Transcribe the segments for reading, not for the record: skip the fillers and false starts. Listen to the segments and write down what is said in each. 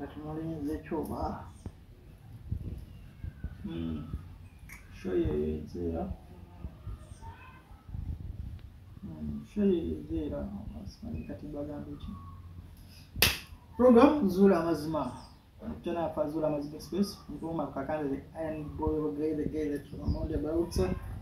katunole zechoba shoye zera shoye zera asmani katiba gambichi program zula mazima tena fa zula mazima space ngoma kakande and boy the guy that I'm on about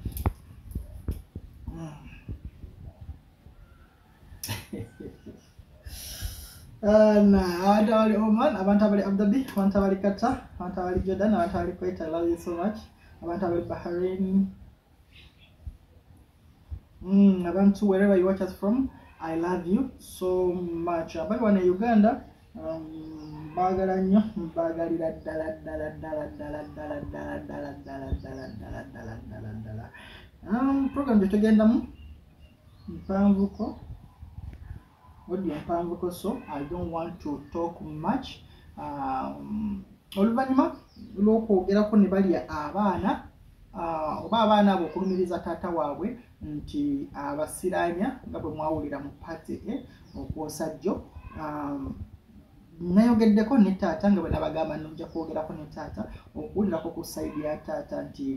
na adawali Oman, abantu abali Abu Dhabi, abantu abali Qatar, abantu abali Jordan, abantu abali Kuwait, I love you so much. Abantu abali Bahrain, abantu wherever you watch us from, I love you so much. Abali wana Uganda, bagala nnyo, bagalira ddala. Program gyetugendamu mpanvuko. So I don't want to talk much. Oluvanyuma lw'okwogerako ne balya abaana oba abaana abo okulumiriza taata waabwe nti abasiranya nga bwe mwawulira mu pati okwosa jjo nayogeddeko ne taata nga bwe nabagamba nojja kwogerako ne taata okuwulirako ku sayidi ya taata nti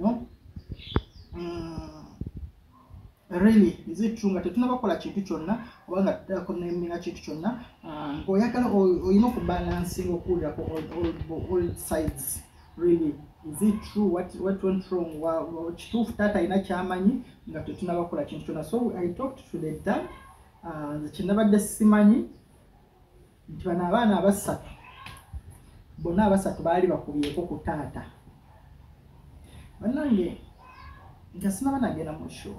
really is it true nga tetunabakola kintu kyonna oba nga tunakonemera kintu kyonna ng'oyagala olina okubalancing okuwulirako all sides really is it true what went wrong kituufu taata alina kyamanyi nga tetunabakola kintu kyonna so I talked to the dad nze kyenabadde simanyi nti bano abaana abasatu bonna abasatu baali bakubyeko ku taata bannange nga sinaba nagenda mu show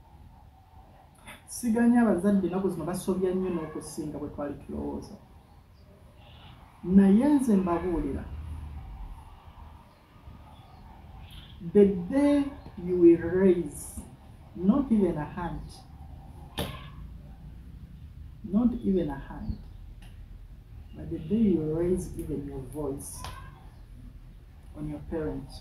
siganya abazadde nako zino basobya nnyo n'okusinga bwe twali tulowooza naye nze mbabuulira the day you will raise not even a hand but the day you raise even your voice on your parents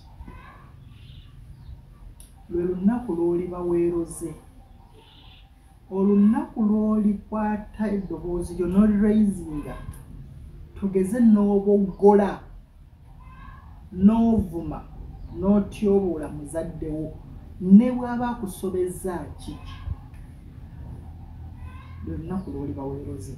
lwe lunaku lw'oliba weeroze olunaku lw'olikwata eddoboozi lyo n'oliraizinga tugeze n'oboggola n'ovuma n'otyoboola muzaddewo ne bw'aba akusobeza ki lwe lunaku lw'oliba weeroze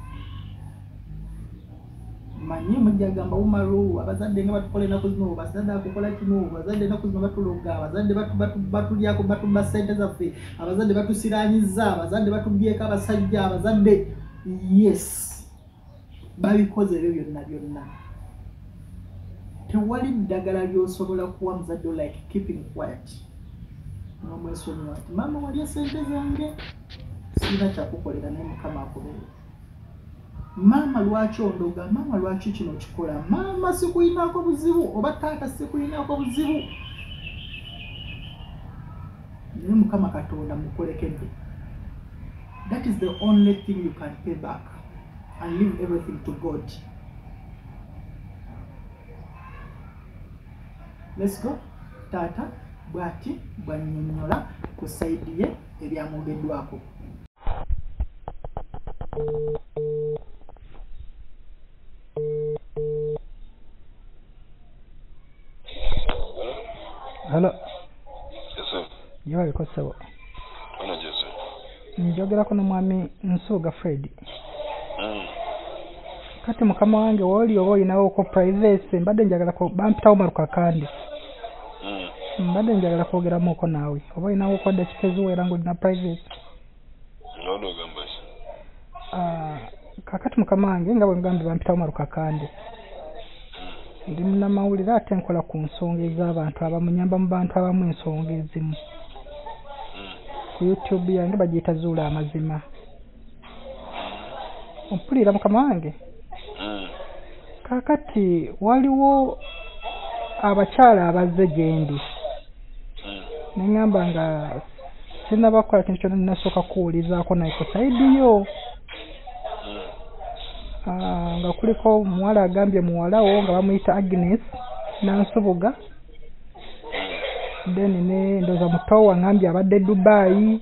manyi mujja gamba umaru abazadde nga batukola ennaku zino bazadde akukola kino abazadde ennaku zino batuloga abazadde batulyako batubba ssente zaffe abazadde batusiranyizza abazadde batubyeko abasajja abazadde yes babikoze ebyo byonna tewali ddagala ly'osobola kuwa muzadde like keeping quiet n'omwesonyiwa nti maama walya ssente zange sirina kyakukolera naye mukama akubeere mama lwaki ondoga mama lwaki kino kikola mama sikuyinaako buzibu oba taata sikuyinaako buzibu naye mukama katonda mukolekedde that is the only thing you can pay back and leave everything to God. Let's go. Taata bwati bwannyonnyola ku sayidi ye ebyamwogeddwako. Hello. Yes, sir. You are because so. Ano Jesse. Njogera kono mwami Nsuga Fred. Kati mukama wange woli oba olinawo ko privacy mbadde njagala ko bampitawo maruka kandi. Mbadde njagala kwogeramu uko naawe. Oba olinawo ko dakika ziwera ngo na privacy. Nono gambasi. Kakati mukama wange nga bwe ngambe bampitawo maruka kandi. Ndi muna mawulira ate nkola ku nsonga ez'abantu abamunyamba mu bantu abamu ensonga ezimu. Ku YouTube yange bagiyita Zuula Amazima. Ompulira mukama wange? Kakati waliwo abakyala abazze gye ndi. Ne ngamba nga sinnabakola kintu kyonna nasooka kuwulizaako naye ku sayidi yo. Nga kuliko omuwala agambye muwalawo nga bamuyita Agnes Nansubuga then ne ndoza mutowa ngambye abadde Dubai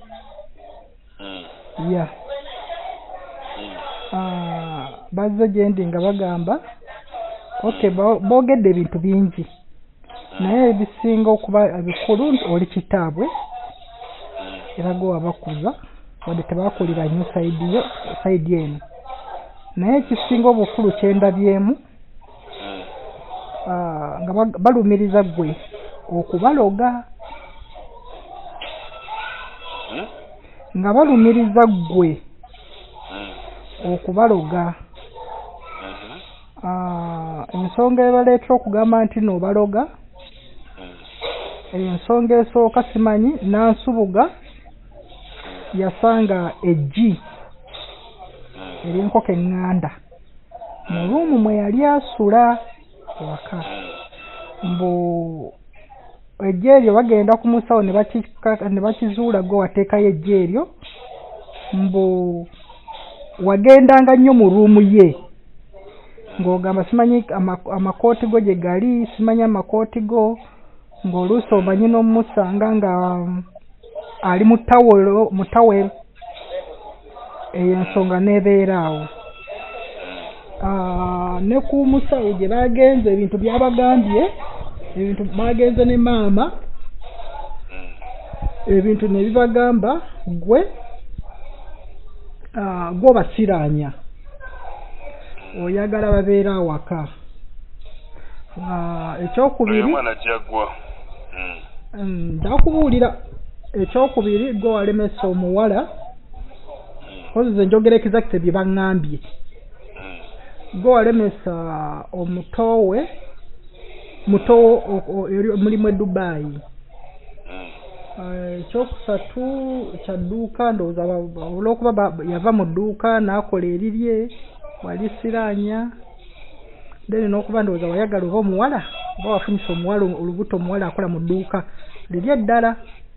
bazze gye ndi nga bagamba okay boogedde ebintu bingi naye ebisinga okuba ebikulu oli kitaabwe era gwe wabakuza wadde tebakulira nnyo sayidi eno naye ekisinga obukulu kyendabyemu nga balumiriza ggwe okubaloga nga balumiriza ggwe okubaloga ensonga ebaleetera okugamba nti n'obaloga ensonga esooka simanyi Nansubuga yasanga eggi ery'enkoko eŋŋanda mu luumu mwe yali asula ewaka mbu eggi eryo bagenda ku musawo ne bakizuula gwe wateekayo eggi eryo mbu wagendanga nnyo mu ruumu ye ng'ogamba simanyi amakooti go gye gali simanyi amakooti go ng'oluusi omanyi n'omusanga nga ali mu tawero eyo ensonga n'ebeera awo ne ku musawo gye bagenze ebintu byabagambye ebintu bagenze ne maama ebintu ne bibagamba gwe gw'obasiraanya oyagala babeera awaka ekyokubiri ndakubuulira ekyokubiri gwe walemesa omuwala kozi ze njogera exact bye baŋŋambye gwe walemesa omutowe mulimu e Dubai ekyokusatu kya dduuka ndowooza olw'okuba yava mu dduuka n'akola erirye walisiraanya then n'okuba ndowooza wayagala oba omuwala oba wafunyisa omuwala olubuto omuwala akola mu dduuka lirye eddala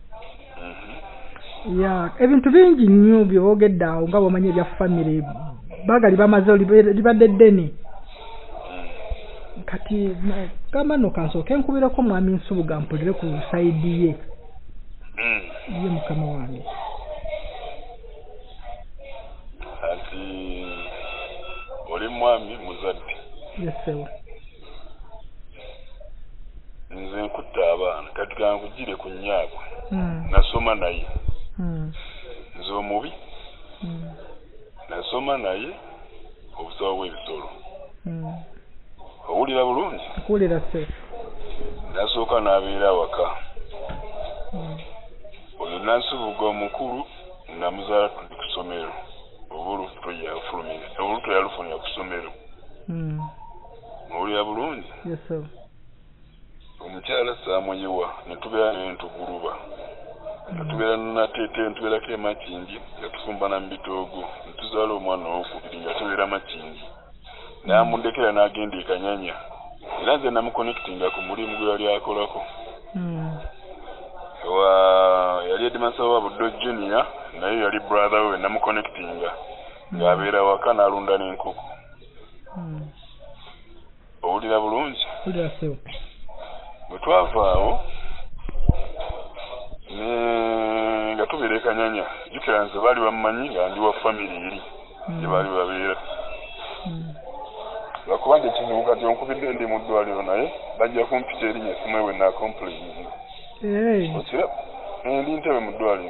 ebintu bingi nnyo byeboogedde awo nga bw'omanyi ebya famire bagali bamaze libadde ddene kati gamba nno kansooke nkubireko mwami Nsubuga mpulire ku sayidi ye ye mukama wange ati oli mwami muzadde yesewo nze nkutta abaana kati kankugire ku nnyaago nasoma naye nze omubi nasoma naye obusawo bw'ebisolo owulira bulungi mpulira se nasooka n'abeera awaka oyo Nansubuga omukulu namuzaala tuli ku ssomero oba olubuto yalufunira ku ssomero owulira bulungi omukyala saamuyiwa ne tubeera n'entuguluba tubeera nateete ntubeerako emakingi nga tufumbana mu bitoogo netuzaala omwana owokubiri nga tubeera makingi n'amundekera n'agenda ekanyanya era nze namuconnectinga ku mulimu gwe yali akolako yali edimasa wa Buddo Junior naye yali brother we namuconnectinga ng'abeera waka n'alunda n'enkoko owulira bulungi bwe twava awo nga tubeera ekanyanya jukira nze baali bamumanyi nga ndi wa famire eri gye baali babeera lwakuba nti ekizibu kati onkubidde ndi mu ddwaliro naye bajja kumpita erinnya esimu ewe nakomplaininga okira ndi ntebe mu ddwaliro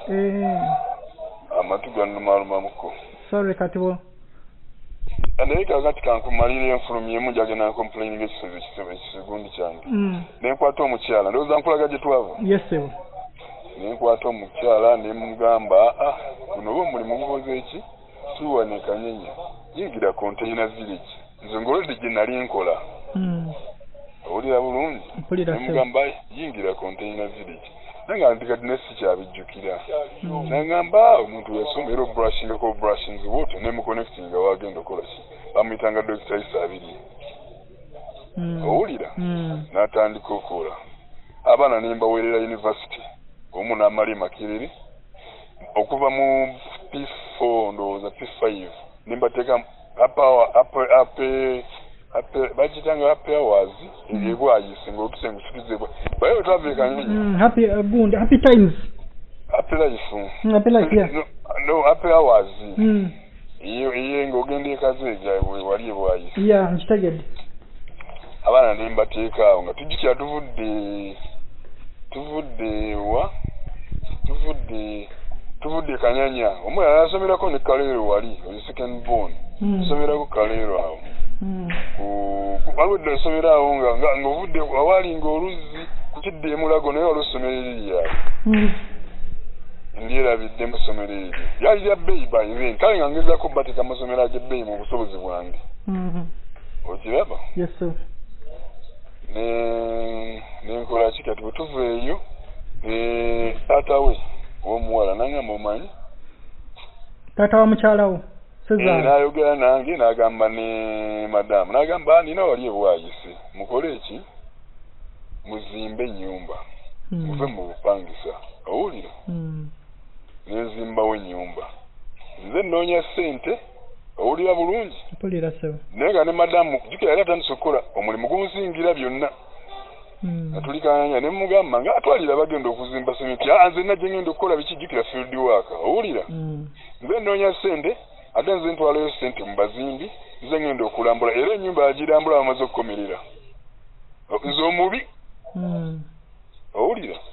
amatu gannumalumamuko sorry kati bo naye kakati kankumalira enfulumyemu njagenda nkomplaininga ekisigundi kyange nenkwata omukyala ndowooza nkulaga gye twava yesewo nenkwata omukyala nemugamba guno oba omulimu gukoze eki tuwane kanyenye yingira container village nze ngolodde gye nali nkola owulira bulungi nemugamba yingira container village nanga nti kati nesi kyabijjukira nagamba omuntu yasomera obrashingako brushinzi woto nemuconnectinga wagenda okola ki bamuyitanga Dr. Isa Abiri owulira n'atandika okola abaana nembaweerera university omu n'amala Makerere okuva mu P4 ndowooza P5 nembateeka bakitanga happy hours ebwayise ng'otusengusikizebwa baye wetwaveekanyonyi happy times happy life no happy hours iye ng'ogenda ekaze ejaabwe wali ebwayise nkitegedde abaana ne mbateeka awo nga tujjukira tuvudde Kanyanya omulala asomerako ne Kaleero wali oli second born asomerako Kaleero awo waliwo dde asomera awo nga ovudde awaali nga oluzzi kukidde emulago naye olusomero eriri awo ndyerabidde mu ssomero eryo lyali lya bbeeyi bayibe kale nga ngezako bateeka amasomero ag'ebbeeyi mu busobozi bwange okiraba nenkola ki kati bwe tuva eyo taata we w'omuwala nangamba omanyi taata wa mukyala wo n'ayogera nange n'agamba ne madamu n'agamba nina wali ebwayise mukole eki muzimbe ennyumba muve mu bupangisa owulira nenzimbawo ennyumba nze nnoonya ssente owulira bulungi naye nga ne madamu jukira yali atandise okukola omulimu gumunsingira byonna atulikanya ne mugamba nga atwalira bagenda okuzimba sementi nze najje ngenda okukola biki jukira field work owulira nze nnoonya ssente ate nze ntwalayo ssente mu bazimbi nze ngenda okulambula era ennyumba yagirambula bamaze okukomerera nze omubi owulira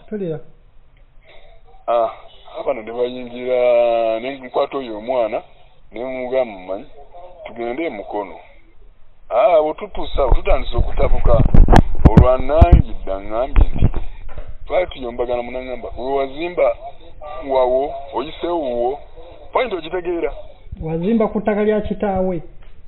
abana ne bayingira nenkwata oyo omwana ne mugamba mumanyi tugende emukono bwe tutuusa tutandise okutabuka olwanangidde aŋŋambye nti twali tuyombagana munagamba wewazimba wawo oyiseewo wuwo point ogitegeera wazimba ku ttaka lya kitaawe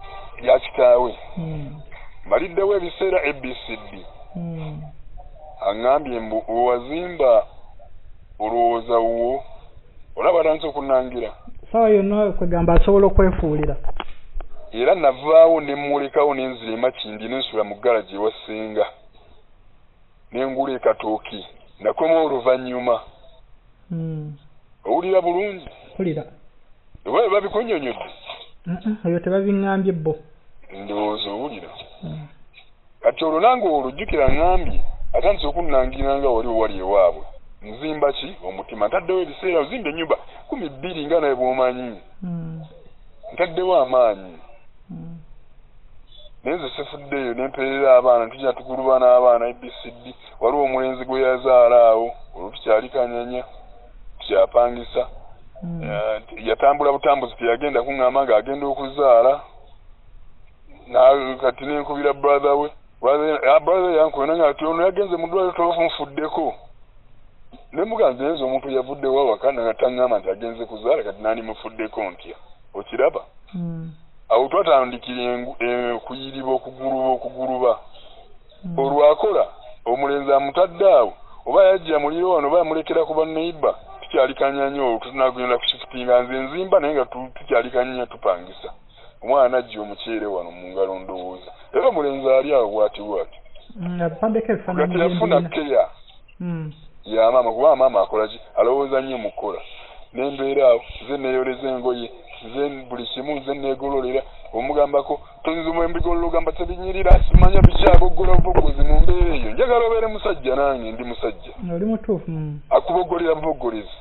maliddewo ebiseera ABCD aŋŋambye mbu wewazimba olowooza wuwo olaba atandise okunangira sawa yonna kwegamba asobola okwefuulira era navaawo ne mmulekawo n'enzira emakindi n'ensula mu ggalagi ewassenga n'engula ekatooki nakoma oluvannyuma owulira bulungi babikunyonyodde ebyo tebabiŋŋambye bo ndowooza owulira kati olwo nange olujjukira ŋŋambye atandise okunnangira nga wali ewaabwe nzimba ki omutima ntaddewo ebiseera ozimba ennyumba 12 nga naye bw'omanyi ntaddewo amaanyi naye nze sifuddeeyo nempeerera abaana tujja tuguluba n'abaana ABCD waliwo omulenzi gwe yazaala awo olwo tukyali Kanyanya tukyapangisa yatambula butambuzi teyagenda kuŋŋamba nga agenda okuzaala kati nenkubira brother we brother yankwena nga ati ono yagenze mu ddwaliro tofunfuddeko nemuganze nze omuntu yavuddewo awaka nga taŋŋamba nti agenze kuzaala kati nani mufuddeko ntya okiraba awo twatandikira kuyiriba okuguluba olwakola omulenzi amutadde awo oba yajja muliro wano oba yamulekera ku banneiba tukyali Kanyanya olwo tunagenda kushifutinga nze nzimba naye nga tukyali Kanyanya tupangisa omwana najja omuceere wano mu ngalo ndowooza era omulenzi ali awo bwati kati yafuna keya ya maama kuba maama akola ki alowooza nnyo mukola nembeera awo nze neeyoleza engoye nze buli kimu nze neegololera omugambako tonzuma embigololo gamba tebinyirira simanya bikyaboggola bubogozi mu mbeera eyo njagala obeere musajja nange ndi musajja oli mutuufu akuboggolera buboggolezi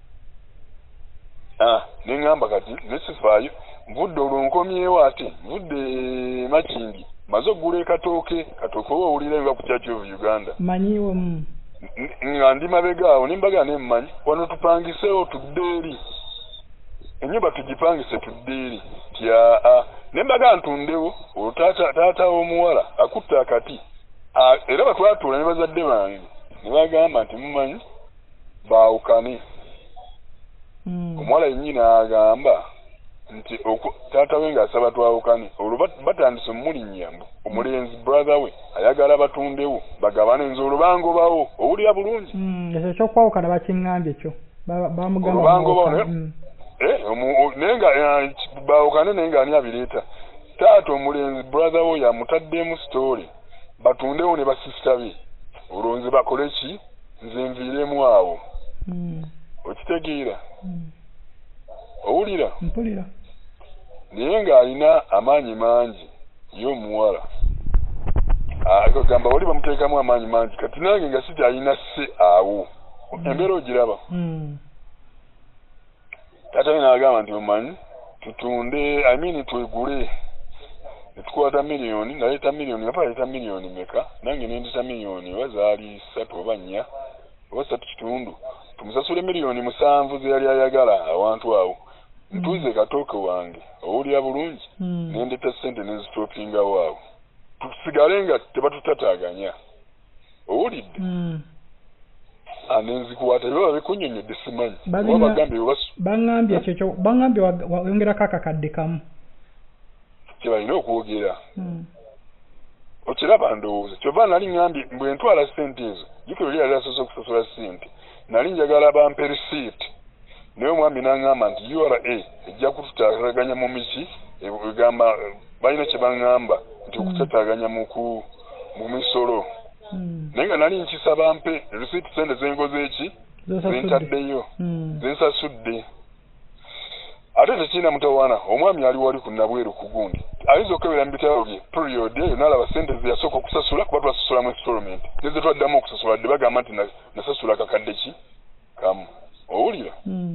neŋŋamba kati nesifaayo nvudde olwo nkomyewo ate nvudde Makindi maze oggula ekatooke oba owulira nga ku Church of Uganda manyiwo nga ndi mabega awo nembaga nemmanyi wano tupangiseewo tudde eri ennyumba tugipangise tudde eri nembaga ntundewo olwo taata w'omuwala akutte akati era batwatuula ne bazadde bange ne bagamba nti mumanyi baawukane omuwala yennyina agamba nti taata we ng'asaba twawukane olwo batandise omulinnya omulenzi brother we ayagala batundewo bagabane nze olwo bangobawo owulira bulungi ekyokwawukana bakiŋŋambye ekyo bangobawo naye nga baawukane naye ng'ani abireeta taata omulenzi brother we yamutaddemu story batundewo ne basisita be olwo nze bakole ki nze nviiremu awo okitegeera owulira mpulira naye ng'alina amaanyi mangi y'omuwala gamba wali bamuteekamu amaanyi mangi kati nange nga sikyalina sse awo embeera ogiraba taata we n'agamba nti omanyi tutunde twegule netukwata miliyoni naleta miliyoni nga paleta miliyoni meka nange nendeta miliyoni wazaali 3 oba 4 oba 3 kitundu tumusasule miliyoni 7 ze yali ayagala awantu awo ntuze katooke wange owulira bulungi nendeta sente nezitopinga waawo tusigale nga tebatutataaganya owulidde anenzikuwata baba bikunyonyodde simanyi bangambye kyekyo bangambye wayongerako akakadde kamu kyebalina okwogera okiraba ndowooza kyova nali ngambye bwe ntwala ssente ezo jukiro lyali asoose okusasula ssente nali njagala bampe receipt naye omwami n'aŋŋamba nti URA ejja kututaaganya mu miki egamba balina kye baŋŋamba nti okutataaganya mu misolo naye nga nali nkisaba mpe receipt sente zenkoze eki zentaddeyo zensasudde ate tekirina mutawaana omwami ali wali ku nabweru ku gundi ayinza okukebera mu bitabo bye period eyo n'alaba sente ze yasooka okusasula kuba twasasulamu installment neze twaddamu okusasula dde bagamba nti nasasula kakadde ki kamu owulira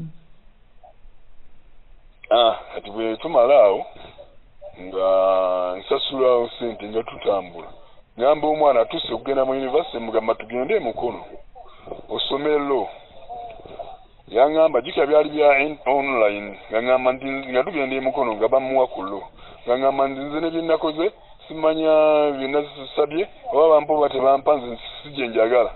kati bwe tumala awo nga nsasulawo sente nga tutambula ngamba omwana atuuse okugenda mu university mugamba tugende mukono osomero yaŋŋamba jukira byali bya online nga ŋŋamba nti nga tugenda emukono nga bamuwa ku lo nga ŋŋamba nti nze ne byennakoze simanya byennasabye oba bampa oba tebampa nze sijje njagala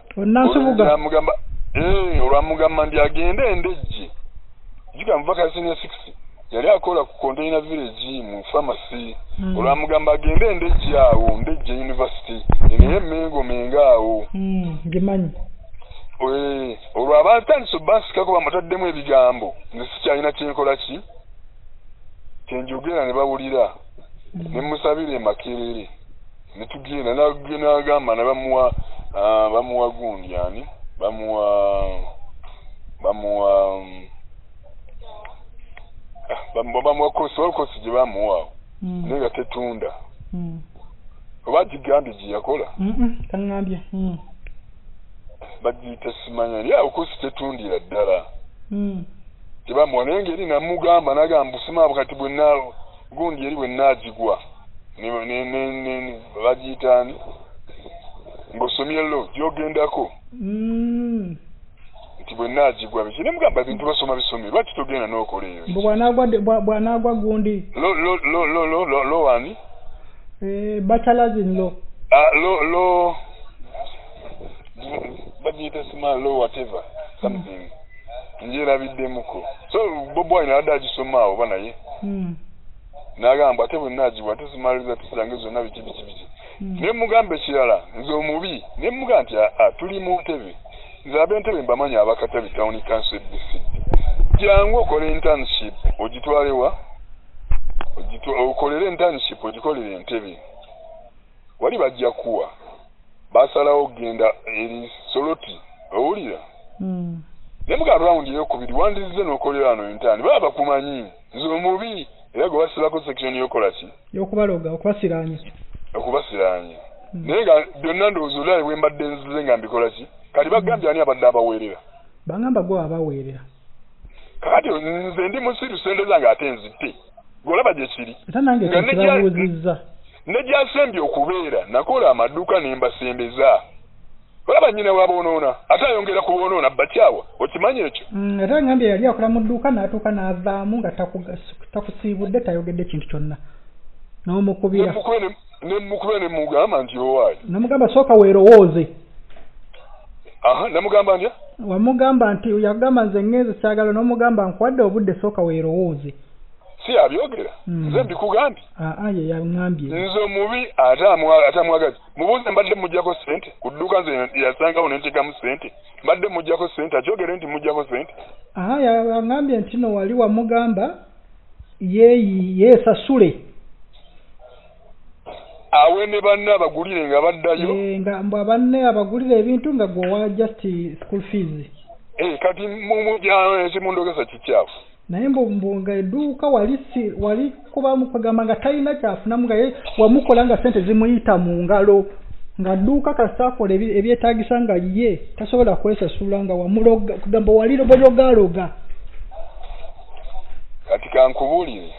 olwamugamba nti agende endejje jukira mu vakasi ya 6 yali akola ku container village mu pharmacy olwamugamba agende endejje awo ndejje university naye emengo menga awo ngimanyi olwo abatandisa basikako bamutaddemu ebigambo nze sikyalina kyenkola ki kyenjogera ne bawulira ne musabira emakerere ne tugenda n'agamba ne bamuwa gundi ani bamuwa kosi gye bamuwaawo naye nga tetunda oba gigambye gye yakola kaŋŋambye bagiyita simanya naye awo kosi tetundira ddala tebamuwa naye ngeri namugamba nagamba busimaabu kati gundi eri bwennaagigwa bagiyitaani ng'osomye lo gyogendako nti bwennaagigwa biki ne mugamba bintu basoma bisomye lwaki togenda n'okola eyo bw'anaagwa gundi lo wani bachelors in law lo bagiyita sima lo whatever something njerabiddemuko so bobwine adda agisoma awo banaye n'agamba ate bwennaagibwa ate zimaliriza tusirange zonna biki ne mugamba ekirala nze omubi ne mugamba nti tuli mu ntebe nze ab'entebe mbamanyi abakatabi town council district jangu okole internship ogitwalewa okolere internship ogikolere entebe wali bajja kuwa basalawo ogenda eri soloti owulira ne mugamba rawundi eyokubiri wandizize n'okolera wano intani baba bakumanyi nze omubi era gwe basibako section yokola ki yokubaloga okubasiraanya naye nga byonna ndowooza olwaye bwe mbadde nzize nga mbikola ki kati bagambye ani abadde abaweerera bangamba gwe abaweerera kakati nze ndi musiru sente zange ate nzitte golaba gye kiri era nange tekirabuuzizza ne gyasembye okubeera nakola amaduuka ne mbasembeza olaba nnyina waboonoona ate ayongera kuboonoona bakyawa okimanyi ekyo era ngambye yali akola mu dduuka n'atuuka n'avaamu nga takusiibudde tayogedde kintu kyonna n'omukubira nemukubira nemugamba nti owaayi namugamba sooka weerowooze namugamba ntya wamugamba nti yagamba nze ngeze kyagala n'omugamba nkuwadde obudde sooka weerowooze si abyogera nze mbikugambye ye yaŋŋambye nze omubi ate amwagazi mubuuze mbadde mujjako sente ku dduuka nze yasangawo nenteekamu sente mbadde mujjako sente akyogere nti mujjako sente yaŋŋambye nti no wali wamugamba yeesasule awe ne banne abagulire nga baddayo nga mbw abanne abagulire ebintu nga gwe owa just school fees kati ekimundogesa kikyafu naye mbunga edduuka wali kubamu kugamba nga talina kyafunamu nga wamukola nga sente zimuyita mu ngalo nga dduuka kasaakola ebyetaagisa nga ye tasobola kwesasula nga wamuloga kugamba wali logaloga kati kankubuulire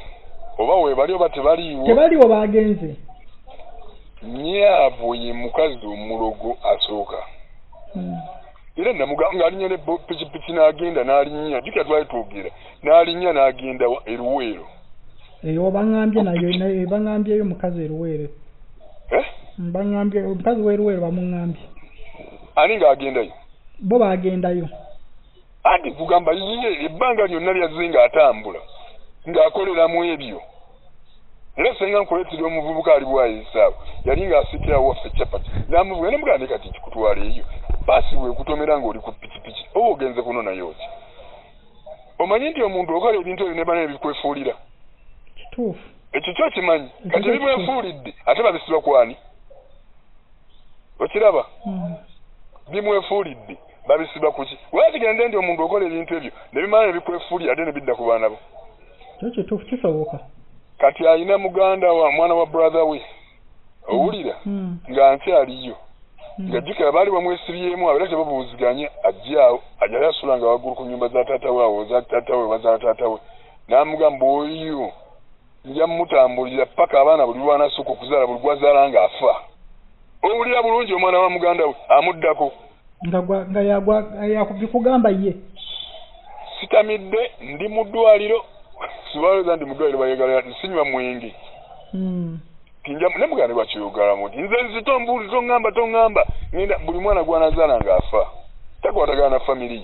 oba webali oba tebaliiwo tebaliwo bagenze nyaavu ye mukazi omulogo asooka era namugamba alinya ne pikipiki n'agenda n'alinnya jukira twali twogera n'alinnya n'agenda eruweero eyo baŋŋambye nayo baŋŋambyeyo mukazi eruweero baŋŋambye omukazi w'eruweero bamuŋŋambye ani ng'agendayo bo bagendayo anti kugamba ye ebbanga lyonna lyazze ng'atambula ng'akoleramu ebyo era senga nkuleetera omuvubuka ali bwayisaawo yali ng'asikirawo waffe capati n'amuvuga nemugande kati kikutwala eyo baasi bwekutomera ng'oli ku pikipiki oba ogenze kunonayo ki omanyi nti omuntu okola ebintu ebyo nebana ebikwefuulira kituufu ekyo kyo kimanyi kati bimwefuulidde ate babisiba kwani okiraba bimwefuulidde babisiba kuki watigende nti omuntu okola ebintu ebyo nebimala nebikwefuulira ate nebidda ku baana bo kyo kituufu kisoboka kati alina muganda wa mwana wa brother we owulira nga nkyaliyo nga jjukira baali bamwesibyemu abera tebabuuziganye ajjaawo ajali asula nga waggulu ku nnyumba za taata we awo za taata we bazaala taata we n'amugamba oyo nja mutambulira paka abaana buli lwanasooka okuzaala buli gwazaala ng'afa owulira bulungi omwana wa muganda we amuddako nga yakubikugamba ye sitamidde ndi mu ddwaliro sibalowooza ndi mu ddwaliro bayegala nsinywa mwenge ne muganda bwakyeyogalamu nti nze nzitombuuli toŋŋamba ngenda buli mwana gwanazaala ng'afa takwatagana na famiri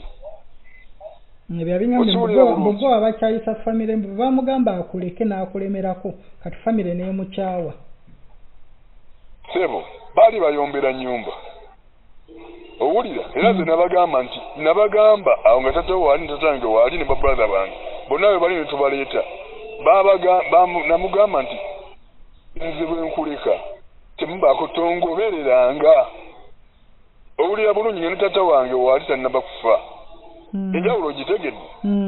bw'obo abakyayisa famire mbu bamugamba akuleke n'akulemerako kati famire n'emukyawa sebo baali bayombera nnyumba owulira era nze nabagamba awo nga tata waali tatange waali ne babrother bange bonna we bali ne tubaleeta namugamba nti nze bwe nkuleka temubaako tongobereranga owulira bulungi nga ne tata wange waali tannaba kufa enjawulo ogitegedde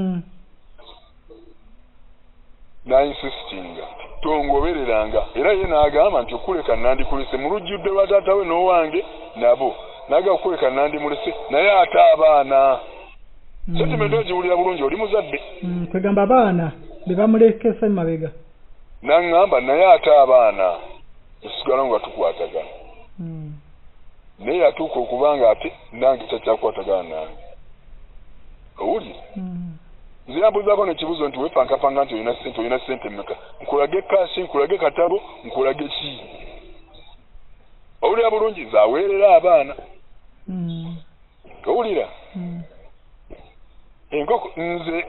nainsistinga tongobereranga era ye n'agamba nti okuleka nandikulese mu lujjudde lwa taata we n'owange nabo naga okuleka nandimulese naye ate abaana sentiment ogiwulira bulungi oli muzadde kwegamba abaana be bamulekesa mabega naŋŋamba naye ate abaana esigala nga tukwatagana naye yatuuka okuba nga ate nange takyakwatagana nange owulire nze yambuzaako nekibuzo nti wepankapanga nti olina sente mmeka nkulage kasi nkulage katabo nkulage ki owulira bulungi zaweerera abaana owulira enkoko nze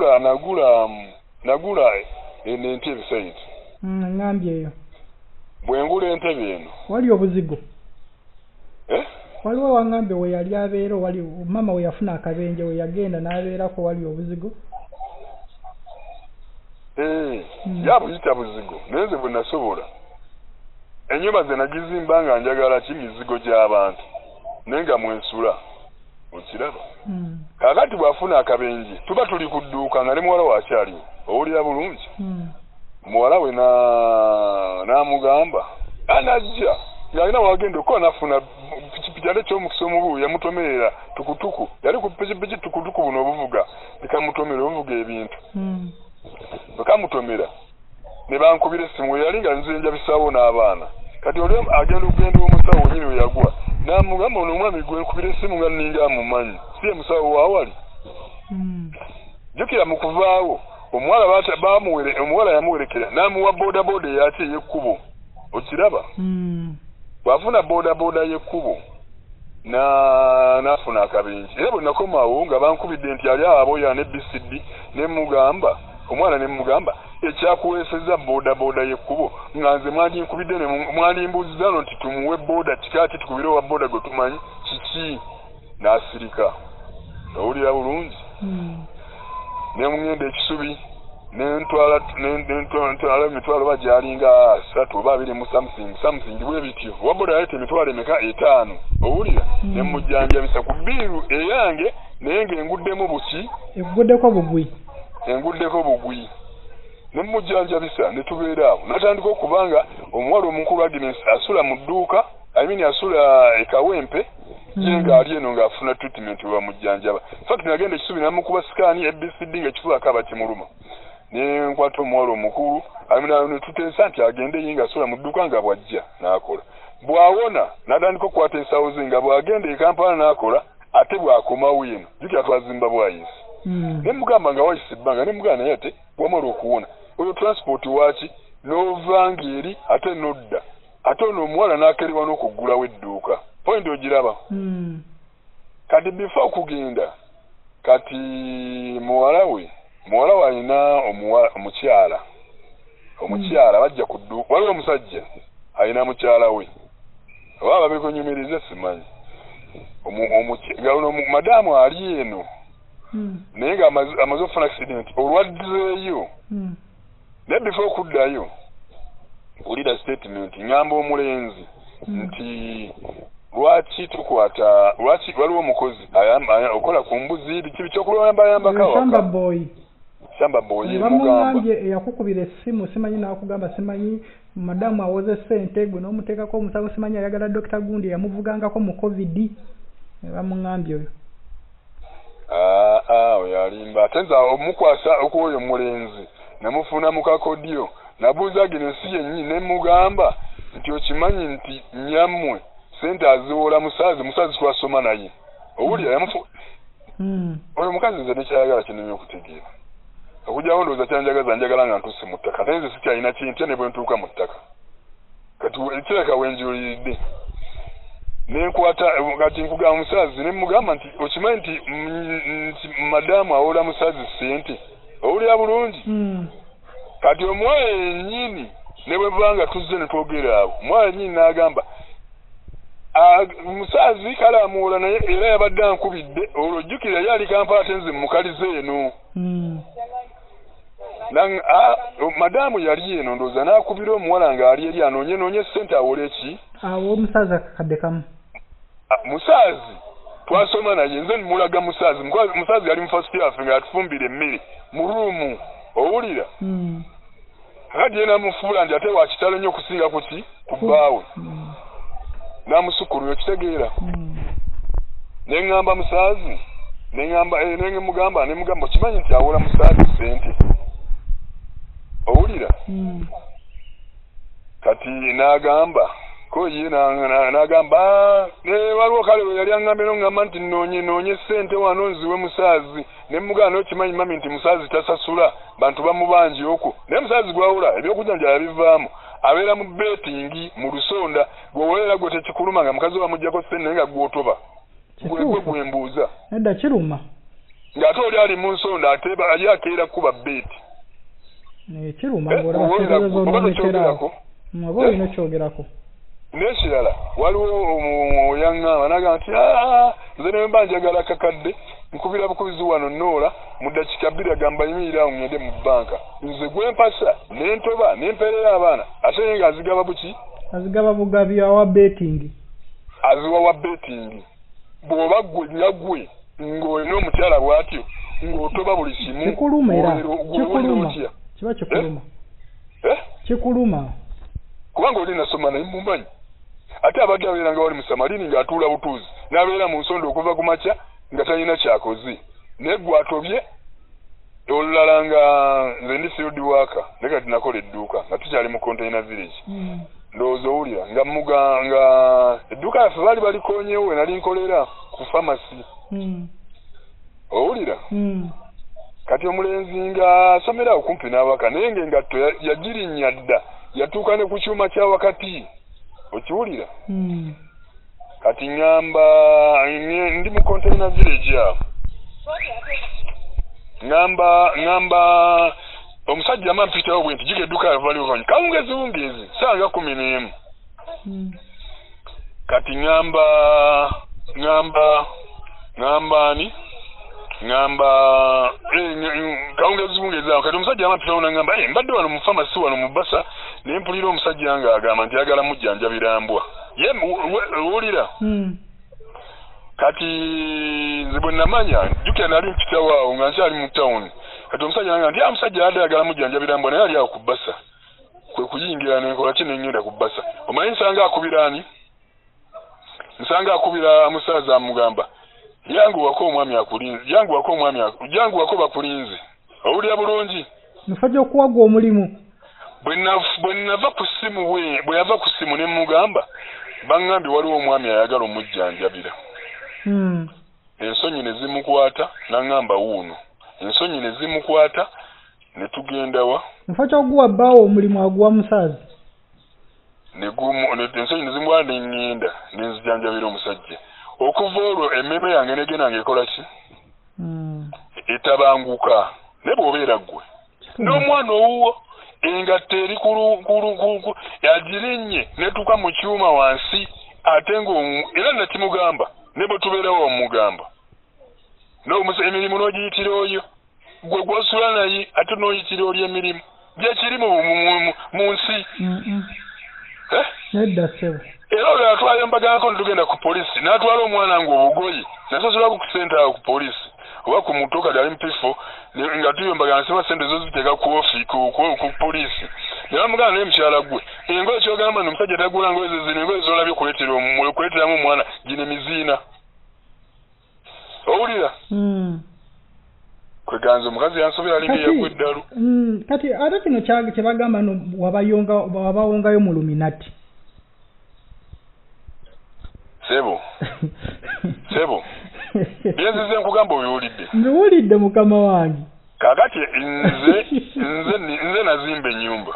nagula ente ebisaiti ngambye eyo bwe ngula entebe eno wali obuzigo waliwo wangambye we yali abeera wali mama we yafuna akabenje we yagenda n'abeerako wali obuzigo yabuyita buzigo naye nze bwe nasobola ennyumba ze nagizimba nga njagala ki mizigo gy'abantu naye nga mwensula okiraba kakati bw'afuna akabenje tuba tuli ku dduuka nga ne muwala waakyaliwo owulira bulungi muwala we n'amugamba anajja ng'alina wagenda okuba nafuna pikipiki ate ekyomukisa omubu yamutomerera tukutuku yali ku pikipiki tukutuku buno obuvuga ekamutomera obuvuga ebintu bwekamutomera ne bankubira essimu we yali nga nzenja bisaawo n'abaana kati oli agenda okugenda omusawo wenyini we yagwa n'amugamba ono omwami gwenkubira essimu nga nninga amumanyi si ye musawo waawali jjukira mu kuvaawo omuwala yamuwerekera n'amuwa boodabooda eyaki ey'ekkubo okiraba bw'afuna boodabooda y'ekkubo n'afuna akabenje era bwe nakomawo nga bankubidde nti ali aboya ne BCD nemugamba omwana nemugamba ekyakuweeseza boodabooda y'ekkubo nga nze mwandinkubidde mwandimbuuziza no nti tumuwe booda kikaaki tukubire wa booda gwe tumanyi kiki n'asirika owulira bulungi nemugenda ekisubi nentwala emitwalo bajyalinga 3 oba 2 mu Samsung bwe bityo wabula yaleta emitwalo emeka 5 owulira nemujjanjabisa ku biiru eyange naye ng'enguddemu buki enguddeko bugwi nemujjanjabisa ne tubeera awo natandika okubanga omuwala omukulu Agnes asula mu dduuka asula ekawempe yenga ali eno ng'afuna treatment wa mujjanjaba fact nagenda ekisubi namukuba sikaani ABCD nga kifuba akaba kimuluma ne nkwata omuwala omukulu amina ne tutensa nti agende yinga sola mu dduka nga bwajja n'akola bwawona n'atandika okukwata ensawo ze nga bwagenda e Kampala n'akola ate bwakomawo eno jukira twazimba bwayisi ne mugamba nga wayise ebbanga ne mugamba naye ate wamala okuwona oyo transport waki n'ovanga eri ate nodda ate ono omuwala n'akerewa n'okuggulawo edduuka point ogiraba kati before okugenda kati muwala we alina omukyala bajja ku dduuka waliwo omusajja alina mukyala we oba babikonyumiriza simanyi madamu ali eno naye nga amaze okufuna accident olwaddireeyo naye before okuddayo wulira statement ngamba omulenzi nti lwaki waliwo omukozi okola ku mbuzi kibi kyokulayambayambako shamba boy bamugambye eyakukubira essimu simanyi n'akugamba simanyi madamu awoze ssente gwe n'omuteekako omusawo simanyi ayagala Dr. Gundi yamuvugangako mu covid bamugambye oyo oyo alimba atenza omukwasa okwoyo omulenzi namufuna mu kakodyo nabuuza gino ensi yennyini ne mugamba nti okimanyi nti nyammwe sente aziwola musazi twasoma naye owulira yamufu oyo mukazi nze nekyayagala kinemye okutegeera okujjawo ndowooza kyanjagaza njagala nga ntuse mu ttaka naye nze sikyalina kintya ne bwe ntuuka mu ttaka kati kireka wenjuliridde nenkwata kati nkugamba musazi ne mugamba nti okimanyi nti madamu awola musazi sente owulira bulungi kati omwala yennyini ne bwe banga tuzze ne twogera abo omwala yennyini n'agamba musazi kale amuwola naye era yabadde ankubidde olwo jjukira yali Kampala ate nze mukalize eno madamu yali eno ndowooza n'akubira omuwala ng'ali eri anoonye ssente awola eki awo omusazi akakadde kamu musazi twasoma naye nze nimulaga musazi yali mu first half nga atufumbira emmere mu ruumu owulira kati yena mufuula nti ate wakitalo nnyo okusinga kuki ku bbaawe n'amusukulu okitegeera neŋŋamba musazi nemugamba kimanyi nti awola musazi sente owulira kati n'agamba ko ye n'agamba waliwo kale we yali aŋŋambye n'oŋŋamba nti noonye ssente wano nziwe musazi ne mugamba n'okimanyi mami nti musazi tasasula bantu bamubanji okwo naye musazi gwawula ebyokujanjala bivaamu abeera mu betingi mu lusonda gwewoleera gwe tekikuluma nga mukazi wamuggyako ssente naye nga gwotoba gwe gwembuuza edda kiruma ng'ate oli ali mu nsonda ate ali akeera kuba beeti kiruma ng'olabakyogerako oba olina ekyogerako n'ekirala waliwo oyaŋŋamba n'agamba nti nze ne mba njagala kakadde nkubira bukubizi wano noola mu ddakiika bbiri agamba yimirira awo ŋŋende mu bbanka nze gwempasa n'entoba n'empeerera abaana ate naye ng'azigaba buki azigaba bugabi awa betingi aziwa wa betingi bw'oba gwe nga gwe ng'olina omukyala bw'atyo ng'otoba buli kimu kikuluma era kikuluma kiba kikuluma kikuluma kubanga oli nasoma naye mumanyi ate abadde abeera nga wali mu Samarini ng'atuula butuuzi n'abeera mu nsonda okuva ku makya nga talina kyakoze naye gwatobye olulala nga nze ndi field worker naye kati nakola edduuka nga tukyali mu container village ndowooza owulira nga edduuka yaffe baali balikonyewo we nali nkolera ku pharmacy owulira kati omulenzi nga asomera okumpi n'awaka naye ng'engatto yagirinnya dda yatuuka ne ku kyuma kya wakati okiwulira kati ngamba ndi mu container village awo ngamba omusajja amampitawo bwe nti jiga edduuka yavaliwo kawungezi sanga 11 kati kawungezi awo kati omusajja amampitawo nangamba mbadde wano mu pharmacy wano mu Basa naye mpulira omusajja nga agamba nti ayagala mujjanjabira mbwa ye wulira kati nze bwe namanya jjukira nali mpitawo awo nga nkyali mu town kati omusajja nanga nti omusajja yadde ayagala mujjanjabira mbwa naye ali awo ku Basa kwe kuyingira nenkola ki nengenda ku Basa omanyi nsanga akubira musaza amugamba yanguwako omwami akulinze yanguwako bakulinze owulira bulungi nfajja okuwaga omulimu bwe nava ku ssimu bwe yava ku ssimu ne mugamba bangambye waliwo omwami ayagala omujjanjabira ensonyi ne zimukwata n'angamba wuuno ensonyi ne zimukwata ne tugendawa nfajja okuguwa bbaawo omulimu aguwa musaazi ensonyi ne zimukwata n'eŋŋenda ne nzijanjabira omusajja okuva olwo emmeme yange negenda ng'ekola ki etabanguka ne bw'obeera ggwe n'omwana owuwo engatta eri yagirinnye netuuka mu kyuma wansi ate era nakimugamba ne bwe tubeerawo omugamba emirimu n'ogiyitira oyo gwe gw'osula naye ate n'oyitira oli emirimu gyekiri mu nsi nedda ssebo era olwo yatwala embagako netugenda ku polisi n'atwala omwana nga obugoyi nasasulako ku sente awo ku polisi oba ku mutuka dali mpifo nga tuyembagana nsema sente zo ziteeka ku polisi ne bamugana naye mukyala gwe engoye kyogamba nti omusajja tagula ngoye zino engoye zolabye okuleeteramu omwana gino emiziina owulira kweganza omukazi yansobera alinga eyagwa eddalu kati ate kino kye bagamba no wabawongayo mu luminati sebo byenzize nkugamba obiwulidde mbiwulidde mukama wange kakati nze nazimba ennyumba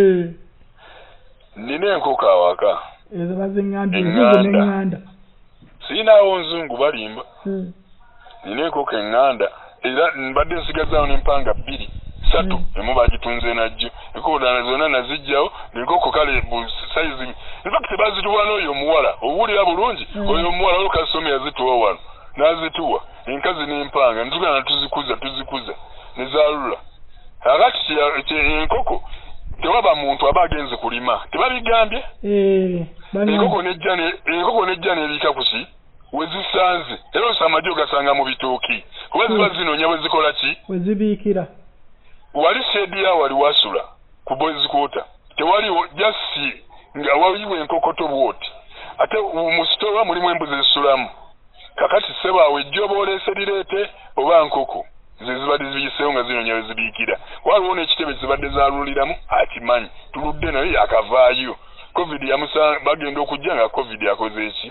nina enkoko awaka ezo baziŋŋanda siinaawo nzungu balimba nina enkoko eŋŋanda era mbadde nsigazaawo n'empanga 2 3 emu bagitunze najjo enkoko zonna nazijjawo enkoko kale saizi infact bazituwa n'oyo omuwala owulira bulungi oyo omuwala olukasome yazituwa wano n'azituwa enkazi n'empanga netugana tuzikuza nezaalula kakati enkoko tewaba muntu aba agenze kulima tebabigambye enkoko nejja n'ebika kuki wezisanze era osa amajjo gasanga mu bitooki kuba ziba zinoonya wezikola ki wezibiikira wali shedi ya wali wasula ku boys quarter tewaliwo jasi nga waliwo enkokoto bwoti ate mu store mulimu embuzi ezisulamu kakati sebaawe ejjo boolese lireete oba nkoko zibadde zibiyiseewo nga zinoonya wezibiikira waliwo n'ekitebe zibadde zaaluliramu akimanyi tuludde naye yakavaayo covid bagenda okujja nga covid akoze eki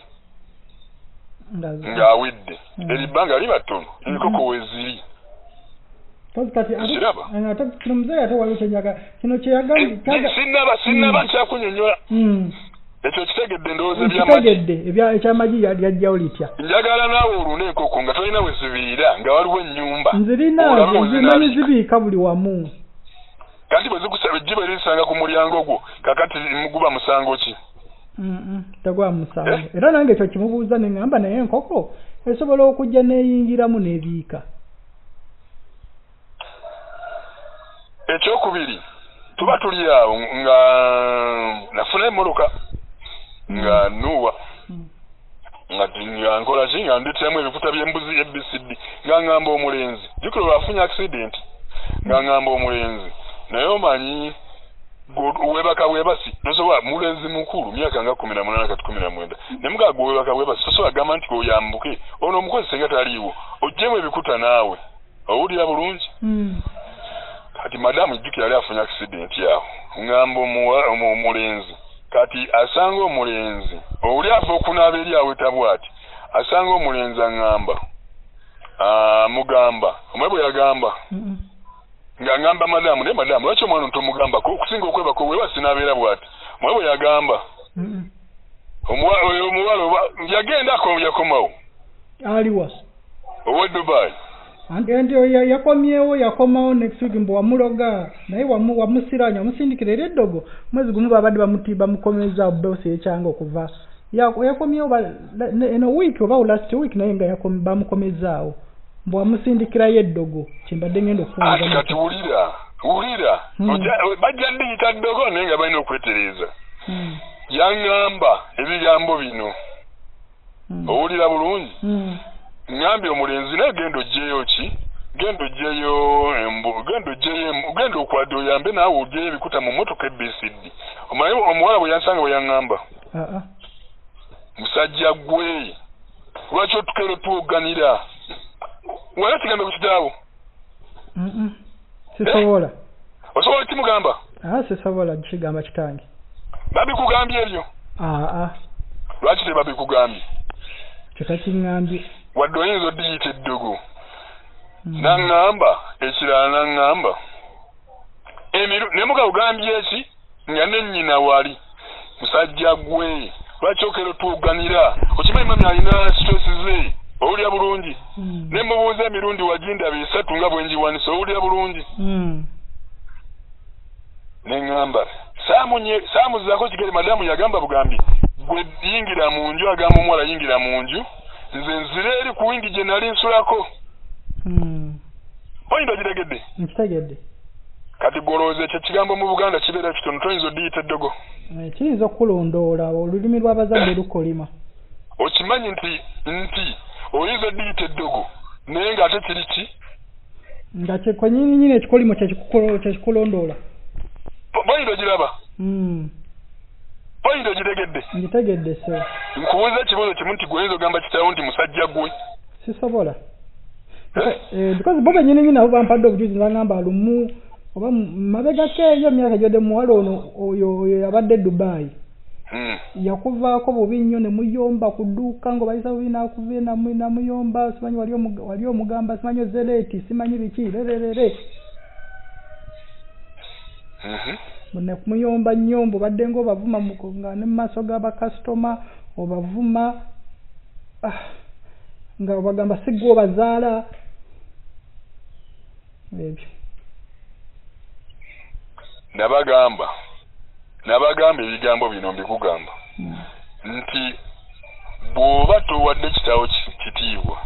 ng'awedde eribbanga liba ttono enkoko weeziri sinaba kyakunyonyola ekyo kitegedde ndowooza ekyamagi yajjawo litya njagala naawe oluna enkoko nga tolina we zibiira nga waliwo ennyumba nzirinazo zimanyi zibiika buli wamu kandi bwe zikusaba ejjiba erisanga ku mulyango gwo kakati guba musango ki tegwa musango era nange ekyo kimubuuza neŋŋamba naye enkoko esobola okujja neeyingiramu n'ebiika ekyokubiri tuba tuli awo nga nafuna emmoloka nga nuwa nga nkola ki nga ndeteramu ebikuta by'embuzi ABCD nga ŋŋamba omulenzi jukira lwafunye accident nga ŋŋamba omulenzi naye omanyi webaka bwebasi tosobola mulenzi mukulu myaka nga 18 kati 19 nemugaa gwe webaka bwebasi tosobola gamba nti oyambuke ono omukozi senga taliiwo oggyemu ebikuta naawe owulira bulungi kati madamu jjukira ali afunye accident yawo ŋŋamba omulenzi kati asanga omulenzi oli ava okunaaba eri aweta bw'ati asanga omulenzi aŋŋamba mugamba omwe bwe yagamba nga ngamba madamu naye madamu lwaki omwana ntomugambako okusinga okwebako weeba sinaabeera bw'ati omwe bwe yagamba omuwala yagendako yakomawo aliwa owe Dubai nti yakomawo next week mbu wamuloga naye wamusiranya wamusindikira era eddogo mwezi gumu babadde bamukomeza bosi ekyanga okuva yakomyewo eno week oba last week naye nga bamukomezaawo mbu wamusindikirayo eddogo kyembadde ngenda okufunza kati wulira bajja ndiyita ddogo naye nga balina okwetereeza yaŋŋamba ebigambo bino owulira bulungi ngambye omulenzi naye genda ogyeyo ki genda ogyeyo genda okwadde oyambe naawe ogyeyo ebikuta mu motoka ABCD omanyi omuwala bwe yansanga bwe yaŋŋamba musajja gwe lwaki otukeera tuwoganira wala kigambe ku kitaawo sisobola osobola kimugamba sisobola kigamba kitange babikugambye ebyo lwaki tebabikugambye kyekakingambye wadde oyinza oddiyita eddogo naŋŋamba ekirala naŋŋamba nemugagambye eki nga nennyina wali musajja gwe lwaki okero tuganira okimanyi mami alina stress ze owulira bulungi nemubuuza emirundi wagindaba 3 nga bwenjiwanisa owulira bulungi neŋŋamba saamuzaako kigere madamu yagamba bugambi gwe yingira mu nju agamba omuwala yingira mu nju nze nzire eri ku wingi gye nali nsulako oyinza ogitegedde nkitegedde kati golooza ekyo kigambo mu Buganda kibeera kitono toyinza oddiyita eddogo kiyinza okulondoola olulimi lw'abazadde lukolima okimanyi nti oyinza oddiyita eddogo naye ng'ate kiri ki nga kyekwanyininyini ekikolimo kyekikulondoola oyinza ogiraba oyinza ogitegedde ngitegedde se nkubuuza ekibuuzo kimu nti gweoyinza ogamba kitaawo nti musajja gwe sisobola because bo benyininyini nabo bampadde obujuzi nagamba lumu oba mabegako eyo emyaka gyode muwala ono oyo yabadde Dubai yakuvaako bubi nnyo ne muyomba ku dduuka ngo bayisa bubi nakuve namuyomba simanyi wali omugamba simanyi ozereeti simanyi biki lererere ne kumuyomba nnyo mbobadde nga obavuma nga ne mu maaso g'abakasitoma obavuma nga obagamba sigwa obazaala ebyo nabagamba ebigambo bino mbikugamba nti bw'oba towadde kitaawo kitiibwa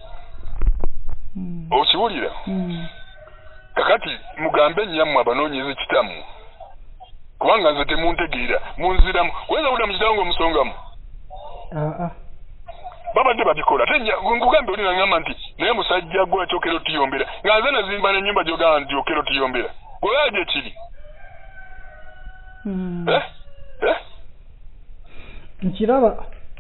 okiwulira kakati mugambe nnyammwe abanoonyeze kitammwe kubanga nze temuntegeera munziramu oyinza kuwulira mu kitaawo ng'omusongamu babadde babikola nkugambe oli naŋŋamba nti naye musajja gwe akyokero tiyombera nga nze nazimba n'ennyumba gyogamba nti okero tiyombera golaaje kiri nkiraba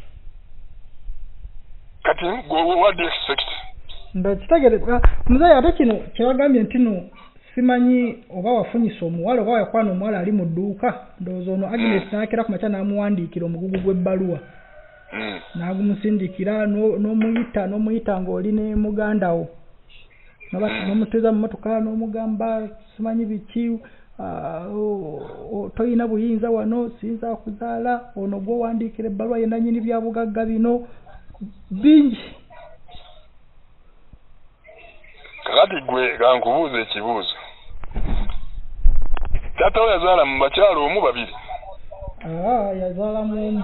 kati what do you expect ndakitegere muzeeyi ate kino kyebagambye nti no simanyi oba wafunyisa omuwala oba yakwana omuwala ali mu dduuka ndowooza ono Agnes nakera ku makya n'amuwandiikira omugugu gw'ebbaluwa n'agumusindikira n'omuyita ng'oli ne mugandawo n'omuteeza mu motoka n'omugamba simanyi biki toyina buyinza wano siyinza kuzaala ono gw'owandiikira ebbaluwa ye nannyini bya bugagga bino bingi kakati gwe kankubuuza ekibuuzo taatawo yazaala mu bakyalo omu babiri yazaalamu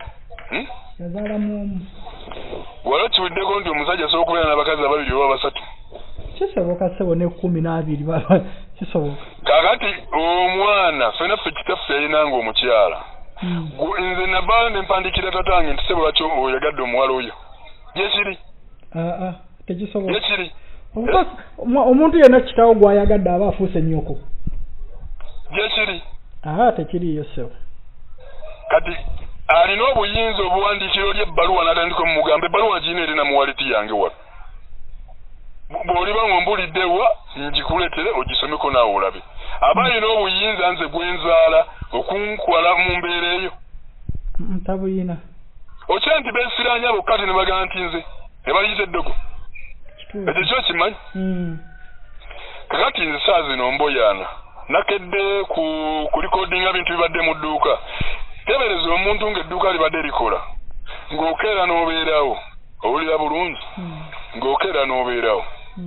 omu wali okiwuddeko nti omusajja asobola okubeera n'abakazi ababiri oba basatu kisoboka sebo ne 12 kisoboka kakati omwana fenaffe kitaffe yalinanga omukyala nze nabala nempandikira tatange nti sebo lwaki oyagadde omuwala oyo gyekiri tekisoboka gyekiri omuntu yenna kitaawo gwayagadde aba afuuse nnyoko gyekiri tekiriyo sebo kati alina obuyinza obuwandiikiro ly'ebbaluwa n'atandika omugamba ebbaluwa giina eri namuwaliti yange wano bw'oliba ng'ombuliddewa ngikuleetere ogisomeko naawe olabe aba alina obuyinza nze gwenzaala okunkwala mu mbeera eyo tabuyina okira nti beesiraanya bokkati ne bagamba nti nze ne bayita eddogo ekyo kyo kimanyi kakati nze saa zino mboyaana nakedde ku likodinga bintu bibadde mu dduuka tebereza omuntu ng'edduuka libadde likola ng'okeera n'obeerawo owulira bulungi ng'okeera n'obeerawo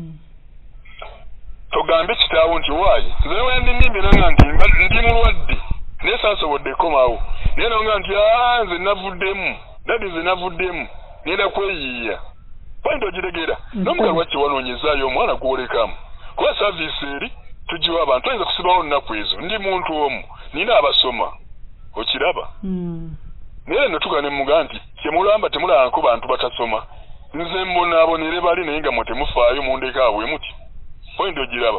togambe kitaawo nti waayi nze wendinimbye nanga nti ndi mulwadde naye saasobodde komaawo naye nonga nti nze navuddemu dadi nze navuddemu ngenda kweyiiya pointi ogitegeera n'omugalu wacce wanoonyezaayo omwana gwolekamu kuba saaviisi eri tugiwa abantu oyinza kusibawo nnaku ezo ndi muntu omu nina abasoma okiraba naye natuga ne muga nti kyemulamba temulabako bantu batasoma nze mbonaabonere bali naye nga mwe temufaayo mundeka abwe muti pointi ogiraba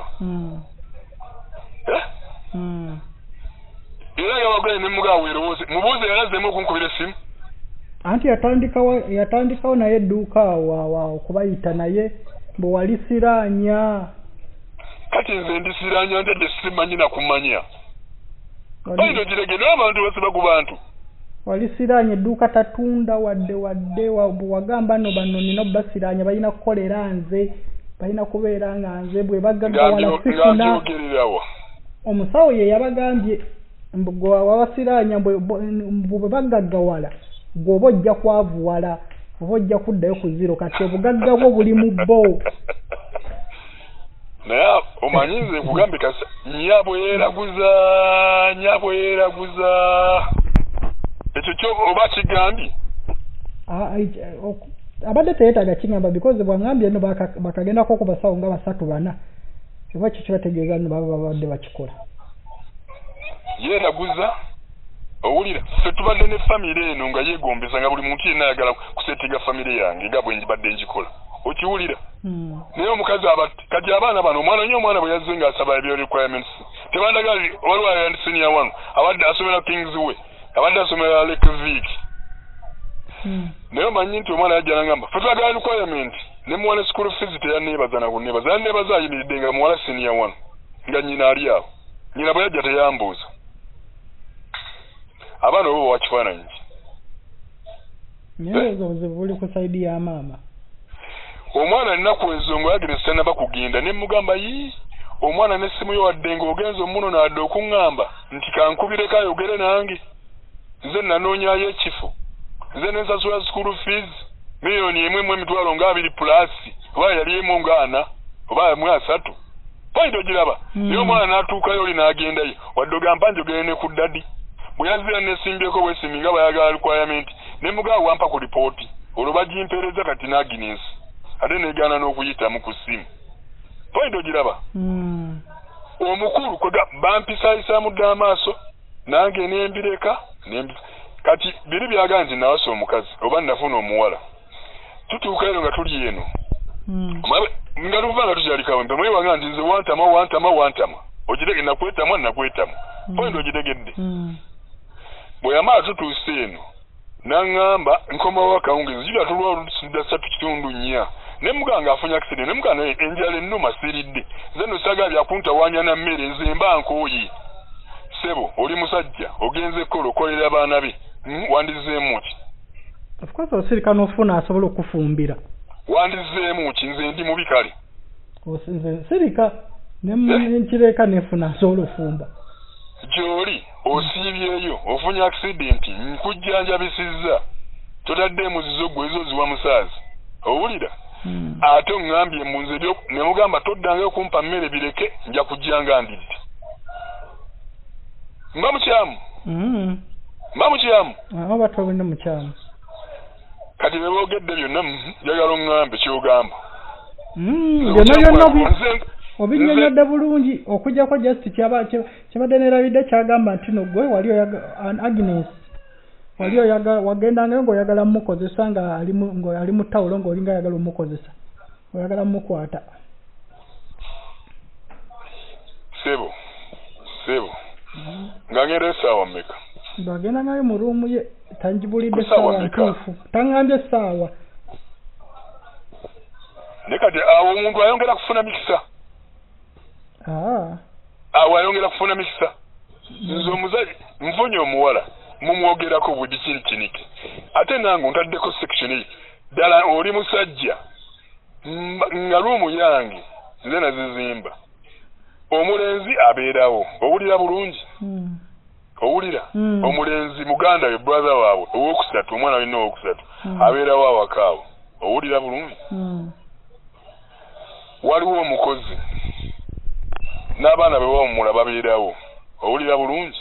era yawagaye ne muga weerowooze mubuuze yalazzemu okunkubira essimu anti yatandikawo naye edduuka awo okubayita naye bwe walisiraanya kati nze ndisiranya ndadde simanyi na kumanya baino giregera abantu basiba ku bantu walisiranye edduuka tatunda wadde wagamba no bano nina basiranya balina kukolera nze balina kubeera nga nze bwe bagaggawala sifuna omusawo ye yabagambye mbugwa wabasiranya bwe bagaggawala gwoba ojja kwavuwala oba ojja kuddayo ku zero kati obugagga bwo buli mu bbo naye omanyi nze nkugambe kasa nyabo yeeraguza ekyo kyo oba kigambye abadde teyeetaaga kingamba because bwangambye no bakagendako ku basawo nga 3-4 oba kyo kibategeeza no baba babadde bakikola yeeraguza owulira ffe tubadde ne famire eno nga yeegombesa nga buli muntu yenna ayagala kusettinga famire yange nga bwe mbadde njikola okiwulira naye omukazi kati abaana bano omwana nyo omwana bwe yazze ng'asaba ebyo requirements tebandaga waliwo ayandi senior wano abadde asomera Kingsway abadde asomera Lake Vic naye omanyi nti omwana yajja nagamba ffe twagala requirement ne muwana school fees teyanneebaza nakuneebaza yanneebaza ayimiridde nga muwala senior wano nga nnyina ali awo nnyina bwe yajja teyambuuza abaana bo bawakifaananyi naye obuzibu buli ku saidi ya maama omwana ennaku enzongo yagire senaba kugenda ne mugamba omwana n'essimu yo wadde ng'ogenza omuno n'adde okuŋŋamba nti kankubireko ayogere nange nze nanoonyayo ekifo nze nensasula school fees $1,000,000 plus oba yali emu nga 4 oba 3 point ogiraba naye omwana n'atuukayo oli n'agendayo wadde ogamba njogere ne ku ddadi bwe yazira nesimbyeko bwesimi nga bayagala requirement ne mugaba wampa ku ripooti olwo bagimpeereza kati n'Agnes ate neegaana n'okuyitamu ku ssimu point ogiraba omukulu kwega bampisaayisaamu dda amaaso nange nembireka kati biri byagaa nti nawasa omukazi oba nafuna omuwala tutuuka eno nga tuli eno nga tuva nga tukyalikawo mpemayi wanga nti nze wantama ogitege nakwetamwa point ogitegedde bwe yamala tutuuse eno n'aŋŋamba nkomawo akawungezi kira tulwa olusidda 3.4 ne muganga afunye accident ne muganga enjala ennuma siridde nze no saga byakuntawaanya na mmere nze mba nkooyi sebo oli musajja ogenze ekkolo okolera abaana be wandizeemu ki of course osirika n'ofuna asobola okufumbira wandizeemu ki nze ndi mubi kale nze sirika nenkireka nefuna asobola ofumba gy'oli osiibyeyo ofunye accident nkujjanjabisizza totadde muzizo gwe ezo ziwa musaazi owulira ate oŋŋambye munze byo ne mugamba toddangayo kumpa mmere bireke nja kujjanga ndidde mba mukyamu oba tobine mukyamu kati be boogedde byonna njagala oŋŋambe kyogamba byonna obinnyonnyodde bulungi okujjako just kyabadde neerabidde kyagamba nti no gwe wali Agnes wali wagendangayo ng'oyagala mumukozesa nga ali mu tawulo ng'olinga ayagala omukozesa oyagala mumukwata sebo nga ngenda essaawa mmeka bwagendangayo mu ruumu ye tanjibulidde essaawa ntuufu taŋŋambye essaawa ne kati awo omuntu ayongera kufuna mikisa awo ayongera kufuna mikisa nze omuzazi nfunye omuwala mumwogerako budi kinikinike ate nange ntaddeko section eyo ddala oli musajja nga luumu yange nze nazizimba omulenzi abeerawo owulira bulungi owulira omulenzi muganda we brother waabwe owokusatu omwana wenna owokusatu abeerawo awakaawo owulira bulungi waliwo omukozi n'abaana be bawumula babeerawo owulira bulungi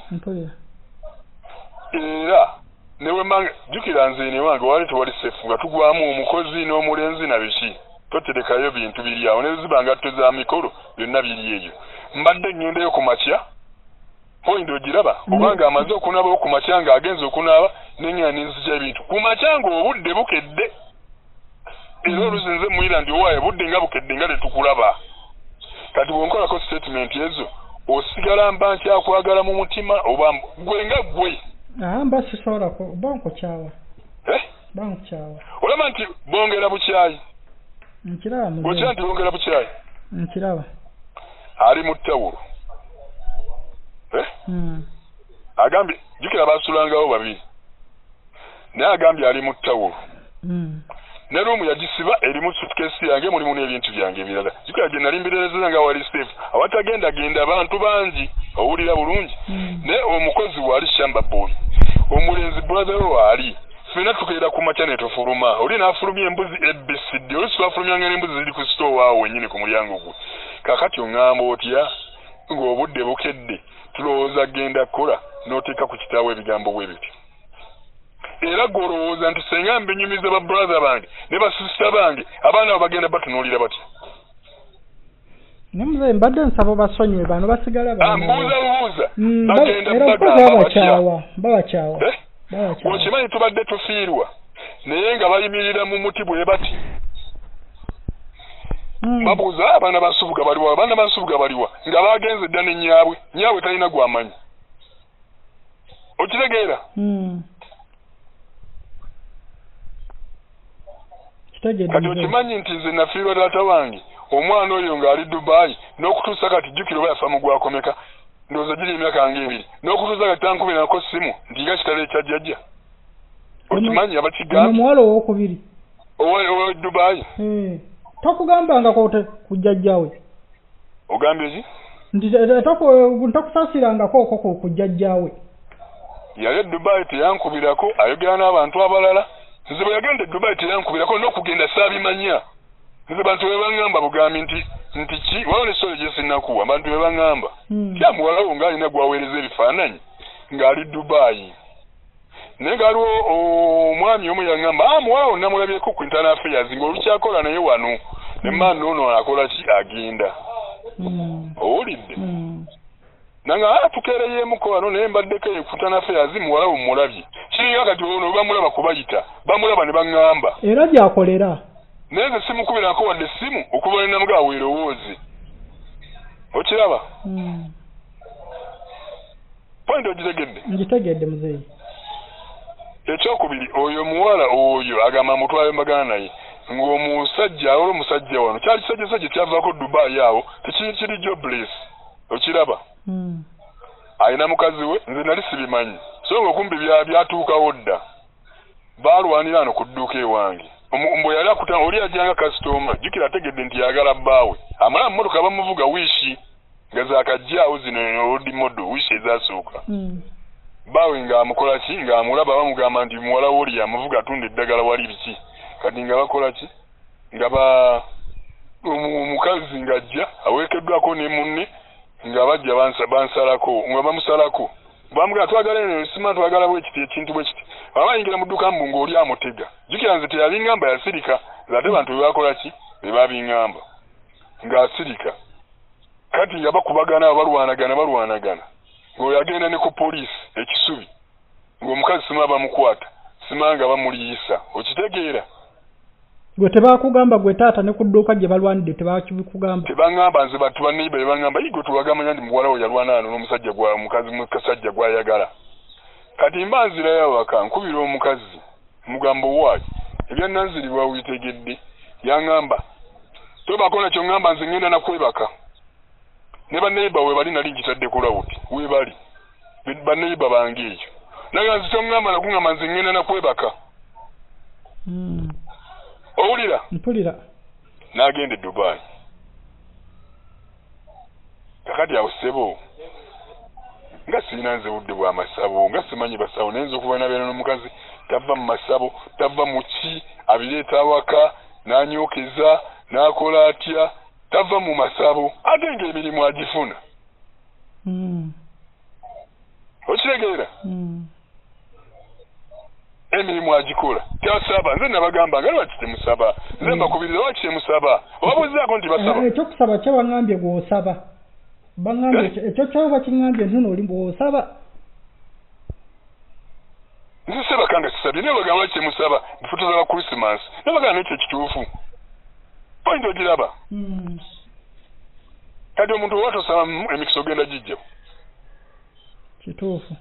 era newemanga jjukira nze ne wange wali tewali sefu nga tugwamu omukozi n'omulenzi na biki toterekayo bintu biri awo neziba ngatto za mikolo byonna biri eyo mbadde ngendeyo ku makya point ogiraba obanga amaze okunaaba ku makya nga agenze okunaaba nengera nenzija ebintu ku makya nga obudde bukedde era oluzinze muira ndi owaaye budde nga bukedde nga tetukulaba kati bwonkolako statement ezo osigala mba nkyakwagala mu mutima oba gwe nga gwe mba sisobolako oba nkukyawa bankukyawa olaba nti bongera bukyayi nkiraba okira nti bongera bukyayi nkiraba ali mu ttawulo agambye jukira basulangawo babiri naye agambye ali mu ttawulo ne ruumu yagisiba erimu sutkesi yange mulimu n'ebintu byange ebirala jukira gye nali mbirerezeza nga wali safe awatagendagenda abantu bangi owulira bulungi naye omukozi waali shamba boy omulenzi brother waali fena tukeera ku makya ne tufuluma oli n'afulumya embuzi ebbisidde oli sibafulumyanga n'embuzi ziri ku sitoowa awo wennyini ku mulyango gwe kaakati oŋŋamba otya ng'obudde bukedde tulowooza genda kukola n'oteeka ku kitaawo ebigambo bwe bityo era gw'olowooza nti senga mbenyumiza ba brother bange ne basisita bange abaana abo bagenda batunuulira batya Nemuze mbadde nsaba basonyiwe bano basigala bano buuza bagenda bagamba babakyawa okimanyi tubadde tufiirwa naye nga bayimirira mu muti bwe bati babuuza abaana basubuga baliwa nga bagenze dda ne nyaabwe talina gwamanyi okitegeera kati okimanyi nti nze nafiirwa taata wange omwana oyo ng'ali Dubai n'okutuusa kati jjukira oba yafa mu gwakomeka ndowooza giri emyaka nga 2 n'okutuusa kati tankubirako ssimu nti nga kitalo ekyajjajja okimanyi abakigamba omuwala owokubiri owa Dubai tokugambangako ku jjajjawe ogambye ki nti tokusasirangako okwo ku jjajjawe yali Dubai teyankubirako ayogera n'abantu abalala nze bwe yagenda e Dubai teyankubirako n'okugenda saabimanya nze bantu be baŋŋamba bugambi nti ki waliwo n'essole gye sinnakuwa abantu be baŋŋamba kya muwalawo ng'alina gwaweereza ebifaananyi ng'ali Dubai naye ng'aliwo omwami omu yaŋŋamba muwalawo namulabyeko ku internal affairs ng'olukyakola naye wano ne mmaani ono akola ki agenda owulidde nanga tukeereyeemuko wano naye mbaddeko ku internal affairs muwalawo mulabye kiringa kati ono bamulaba kubayita bamulaba ne baŋŋamba era gyakolera naye nze simukubirako wadde essimu okuva ne namugaa weerowooze okiraba point ogitegedde ngitegedde muzeeyi ekyokubiri oyo muwala oyo agamba mutwale mbagana naye ng'omusajja olwo omusajja wano kyali kisajjasajja kyavaako Dubai awo tekiri jobless okiraba alina mukazi we nze nali sibimanyi so ng'okumbi byatuukawo dda baalwanira ano ku dduuka ewange mbwe yali akutana oli ajjanga kasitoma jjukira ategedde nti yagala bbaawe amala mu mmotoka bamuvuga wiishi nga zaakajjaawo zino odi modo wiishi ezaasooka bbaawe ng'amukola ki ng'amulaba bamugamba nti muwala woli yamuvuga atunda eddagala wali biki kati nga bakola ki nga omukazi ng'ajja awerekeddwako ne munne nga bajja bansalako nga bamusalako bamugamba twagala eno sima twagala bwekiti ekintu bwekiti abayingira mu dduuka mbu ng'oli amutega jjukira nze teyabiŋŋamba yasirika ate bantu be bakola ki be babiŋŋamba ng'asirika kati nga bakubagana balwanagana ng'oyo agenda ne ku poliisi ekisubi ng'omukazi sima bamukwata sima nga bamuliisa okitegeera gwe tebakugamba gwe taata ne ku dduuka gye balwanidde tebakibikugamba tebaŋŋamba nze bantu baneiba be baŋŋamba yigo tuwagamanya nti muwala we yalwana ano n'omusajja omukazi mukasajja gw'ayagala kati mba nzirayo awaka nkubira omukazi mugambo waayi ebya Nanziri bwawitegedde yaŋŋamba tobako nakyo ŋŋamba nze ŋŋenda nakwebaka ne baneiba we bali nali nkitadde ku lawuti we bali baneiba bange eyo naga nze toŋŋamba nakuŋŋamba nze ŋŋenda nakwebaka owulira mpulira n'agenda e Dubai kakati awo ssebo nga sirina nze budde bwa masabo nga simanyi basawo naye nza okuba nabeera n'omukazi tava mu masabo tava mu ki abireeta awaka n'anyookeza n'akola atya tava mu masabo ate ng'emirimu agifuna okitegeera emirimu agikola tasaba nze nabagamba nga lwaki temusaba nze mbakubiriza lwaki temusaba obabuuzaako nti basaba ekyokusaba kyebaŋŋambye gw'osaba baŋŋambye ekyo kyoba kiŋŋambye ntuno oli bw'osaba nze sebakanga kisabye naye bagamba lwaki temusaba bifuto za Christmas naye bagamba nekyo ekituufu point ogiraba kati omuntu oba tosaba emikisa ogenda gijja kituufu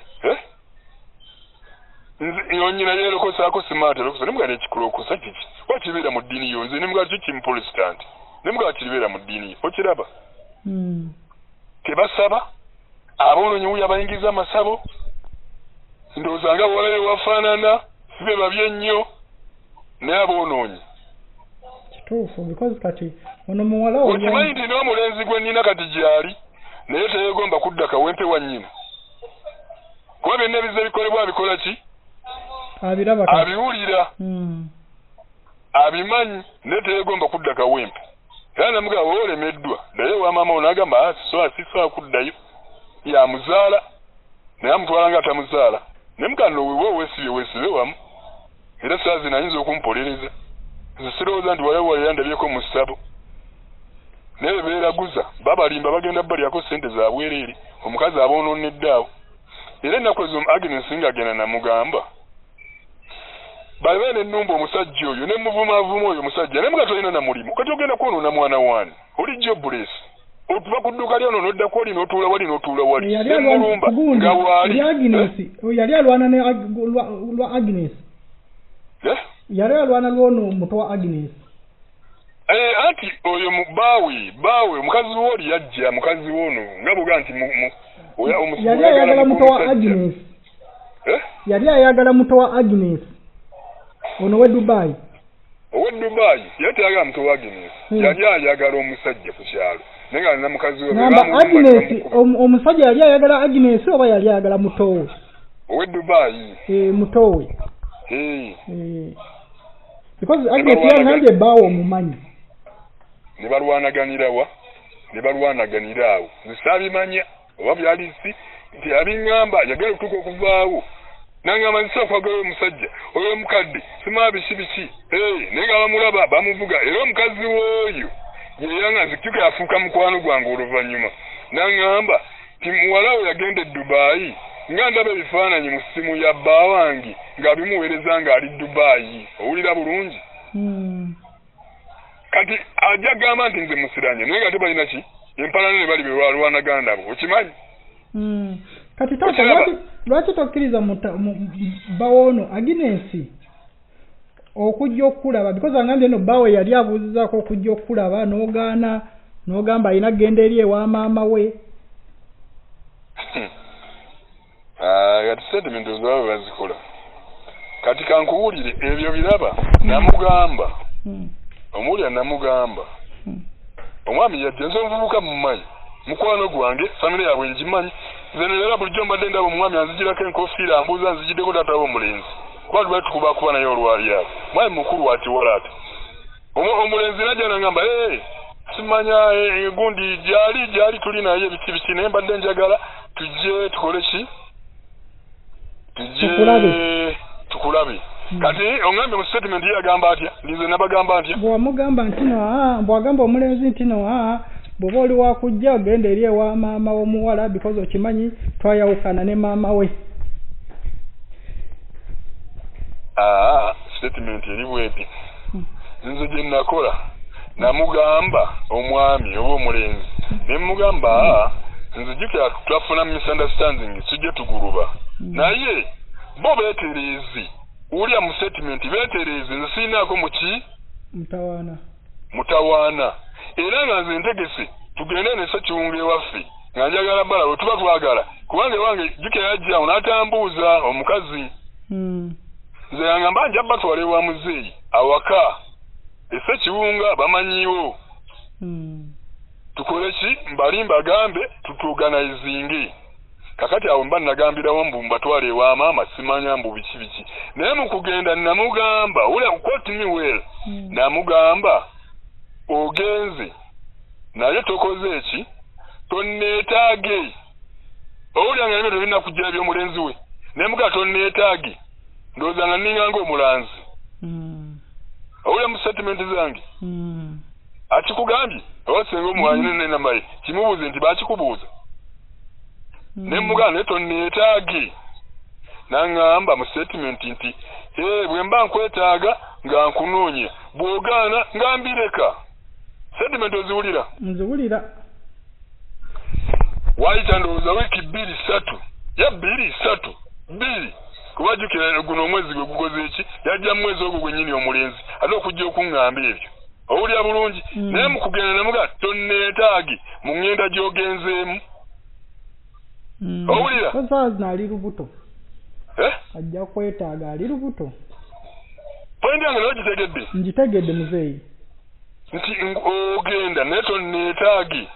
nyina yeerokosaako simaati erokosa nemugala ekikulokosa kiki wakibeera mu ddiini yo nze nemugala kyo kimuprotestant nemugala kiribeera mu ddiini yo okiraba tebasaba aboononyi wuyo abayingiza amasabo ndowooza nga bwalabe wafaanana sibe babye nnyo naye aboonoonyi kituufu because kati ono muwala okimanyi nti n'omulenzi gwe nnina kati gyali naye teyegomba kudda kawempe wa nnyina kuba byonna ebiza bikolebwa abikola ki abiraba abiwulira abimanyi naye teyegomba kudda kawempe era namugamba olemeddwa naye wamaama onagamba sisobola kuddayo yamuzaala naye amutwala nga atamuzaala naye mukano wewe weesibe wamu era saazi nayinza okumpolereza nze sirowooza nti wayawalira ndabyeko mu ssabo naye beeraguza babalimba bagenda balyako ssente zabwereere omukazi aboonooneddeawo era ennaku ezo Agnes ng'agenda namugamba babeera n'ennumba omusajja oyo ne muvumavuma oyo omusajja naye muga tolina na mulimu kati ogenda kwonoona mwana waani oli jobless otuva ku dduuka lyono n'odda ku oli n'otuula wali n'otuula wali nemulumba nga waali yali alwana ne lwa Agnes yali alwana lwono muto wa Agnes anti oyo baawe mukazi w'oli yajja mukazi w'ono nga buga nti yali ayagala muto wa Agnes yali ayagala muto wa Agnes ono we Dubai yali tayagala muto wa Agnes yali ayagala omusajja ku kyalo naye nga alina mukazi we Agnes omusajja yali ayagala Agnes oba yali ayagala mutowe owe Dubai mutowe because Agnes yangambye baawo omumanyi ne balwanaganira awo nsaabimanya oba byali si nti abiŋŋamba yagala okutuuka okuvaawo nangamba nsa kwagala omusajja oyo omukadde simaa biki naye nga bamulaba bamuvuga era omukazi w'oyo yeyanga nzikyuka yafuuka mukwano gwange oluvannyuma nangamba ti muwala we yagenda e Dubai nga ndaba ebifaananyi mu ssimu ya bba wange ng'abimuweereza ng'ali Dubai owulira bulungi kati ajja gamba nti nze musiranye naye nga tebalina ki empalana ne bali belwalwanagana nabo okimanyi kati taata lwaki tokkiriza bawoono Agnes okujja okulaba because angambye no bawe yali abuuzizaako okujja okulaba n'ogamba alina genda eri ewa maama we kati statement ezaabwe bazikola kati kankuwulire ebyo biraba namugamba omulya namugamba omwami yajja nze nvubuka mumanyi mukwano gwange famire yaabwe ngimanyi nze neera bulijjo mbadde ndaba omwami anzigirako enkofiira ambuuza nzigiddeko taataba omulenzi kuba lwali tukubakuba naye olwali awo mwami mukulu atiwala ate omulenzi najja nangamba simanya gundi gyali tuli naye biki naye mbadde njagala tujje tukole ki tukulabe kati ongambe mu statement yagamba atya ndize nabagamba atya bwamugamba nti bwagamba omulenzi nti bw'oba oli wakujja ogenda eri ewa maama w'omuwala because okimanyi twayawukana ne maama we statement eri bweti nze gye nakola namugamba omwami oba omulenzi nemugamba nzijukira twafuna misunderstanding tujje tuguluba naye bo beeterezi ulya mu statement beeterezi nze siinaako muki mutawaana era nga nze ntegese tugende ne Ssekiwunga ewaffe nga njagala bala we tuba twagala kubanga wange jukira yajjawo n'atambuuza omukazi nze yangamba nja batwala ewa muzeeyi awaka Ssekiwunga bamanyiwo tukole ki mbali mbagambe tutuganizinge kakati awo mba nagambirawo mbu mbatwale ewa maama simanya mbu biki naye mu kugenda namugamba ule quote me well namugamba ogenze naye tokoze eki tonneetaage owulira nga nebyo tolina kujja eby'omulenzi we naye mugaa tonneetaage ndowooza nga nninga omulanzi owulira mu statement zange akikugambye oba senga omuwanyi nenamaye kimubuuze nti bakikubuuza ne mugaa naye tonneetaage naŋŋamba mu statement nti bwe mba nkwetaaga nga nkunoonya bw'ogaana nga mbireka statement oziwulira nziwulira waayita ndowooza wiiki 2-3 ya 2-3 kuba jjukira guno omwezi gwe gukoze eki yajja mu mwezi ogwo gwennyini omulenzi ate okujja okuŋŋamba ebyo owulira bulungi naye mu kugenda namuga tonneetaagi mu ngenda gy'ogenzeemu owulira kosaazina ali lubuto ajja kwetaaga ali lubuto pointi yange nayo gitegedde ngitegedde muzeeyi nti ogenda naye tonneetaagi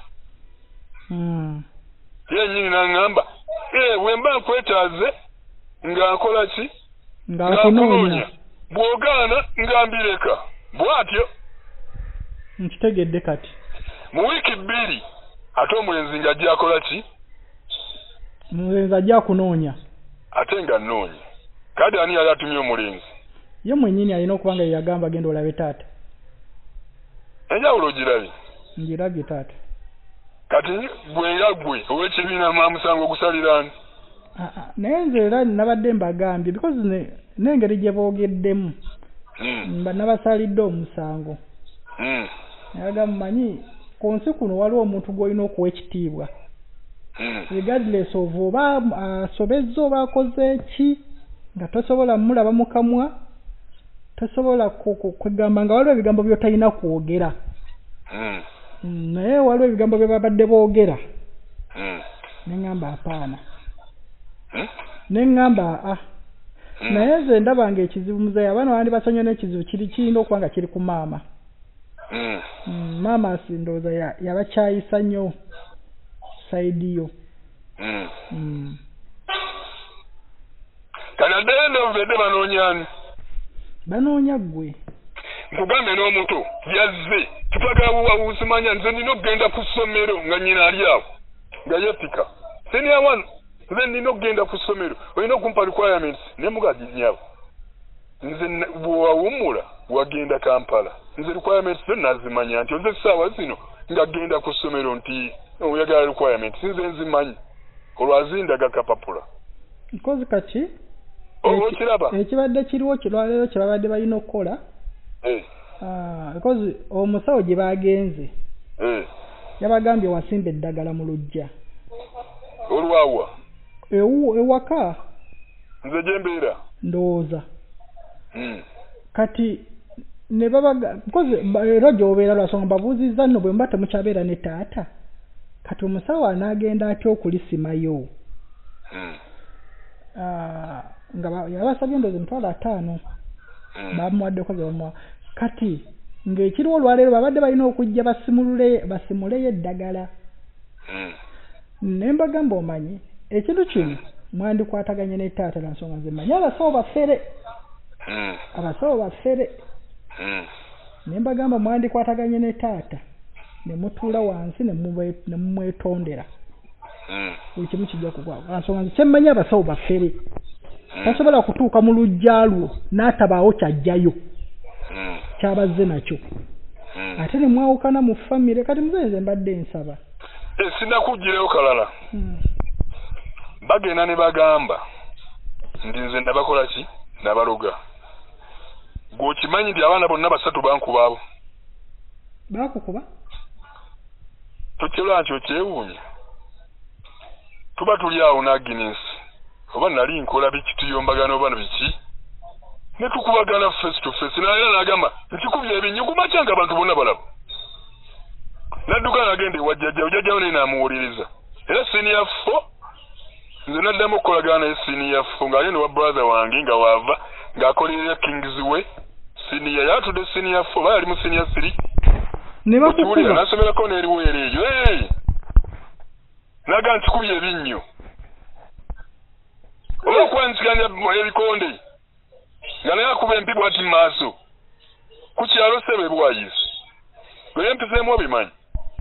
yennyini naŋŋamba bwe mba nkwetaaze nga nkola ki ng'akunoonya bw'ogaana nga mbireka bw'atyo nkitegedde kati mu wiiki 2 ate omulenzi ng'ajja akola ki omulenzi ajja akunoonya ate nga nnoonya kadi ani yali atumye omulenzi ye mwennyini alina okuba nga yeyagamba genda olabe taata enjawulo ogirabye ngirabye taata kati bwe gwe ow'ekibiina maamusango ogusaliraani naye nze era nabadde mbagambye because n'engeri gye boogeddemu nabasalidde omusango nayaga mumanyi ku nsi kuno waliwo omuntu gw'olina okuwa ekitiibwa regardless of oba asobezza oba akoze ki nga tosobola mulaba mu kamwa tosobola kwegamba nga waliwo ebigambo by'otalina kwogera naye waliwo ebigambo bye babadde boogera neŋŋamba apaana neŋŋamba naye nze ndaba nga ekizibu muzeeyi abaana bandi basonyiwa n'ekizibu kirina okuba nga kiri ku maama maama ndowooza yabakyayisa nnyo saidi yo kanadde ndovedde banoonyani banoonya ggwe nkugambe n'omuto yazze kitwagala usimanya nze nina okugenda ku ssomero nga nnyina ali awo nga yeppika senior one nze nina okugenda ku ssomero olina okumpa requirements naye mugaginyabo nze bwewawummula wagenda Kampala nze requirements zo nazimanya nti nze ssaawa zino nga genda ku ssomero nti oyagala requirements nze nzimanyi olwazindaga kapapula nkozi kati okiraba ekibadde kiriwo kirwaleero kye babadde balina okukola because omusawo gye bagenze yabagambye wasimba eddagala mu luggya olwawa ewaka nze gyembeera ndowooza kati ne babaga because era gy'obeera lwasonga babuuzizza nno bwe mba temukyabeera ne taata kati omusawo anaagenda atya okulisimayo nga yabasabye endoozi emitwalo 5 bamuwaddeko ze bamuwa kati ng'ekiriwo olwaleero babadde balina okujja basimuleyo eddagala ne mbagamba omanyi ekintu kino mwandikwataganye ne taata na nsonga nze manyi abasawo baffere ne mbagamba mwandikwataganye ne taata ne mutuula wansi ne mumwetondera buli kimu kijja kugwawo nsonga nze kyemmanyi abasawo baffere tasobola kutuuka mu luggya lwo n'atabaawo kyajjayo kyabazze nakyo ate ne mwawukana mu famire kati muzenze mbadde nsaba sinakuggireyo kalala bagenda ne bagamba nti nze nabakola ki nabaloga gweokimanyi nti abaana bonna 3 bankubaabo bakukuba tokyerwa nti okyewuunya tuba tuli awo n'aginensi oba nali nkola biki tuyombagana oba biki ne tukubagana face to face naye n'agamba nkikubye ebinyuguma kyanga abantu bonna balaba nadduka n'agenda ewajjajjawo naye n'amuwuliriza era senior 4 nze naddamu okukolagana naye senior 4 ng'ali ne wa brother wange nga waava ng'akolerera Kingsway senior yatudde senior 4 bayali mu senior 3 ne bakukuba n'asomerako n'eriweera eyo naga nkikubye ebinnyo oba okwansikanya ebikonde nga naye akuba empibwa ati mu maaso ku kyalo sebe bwayise gwe mpiseemu obimanyi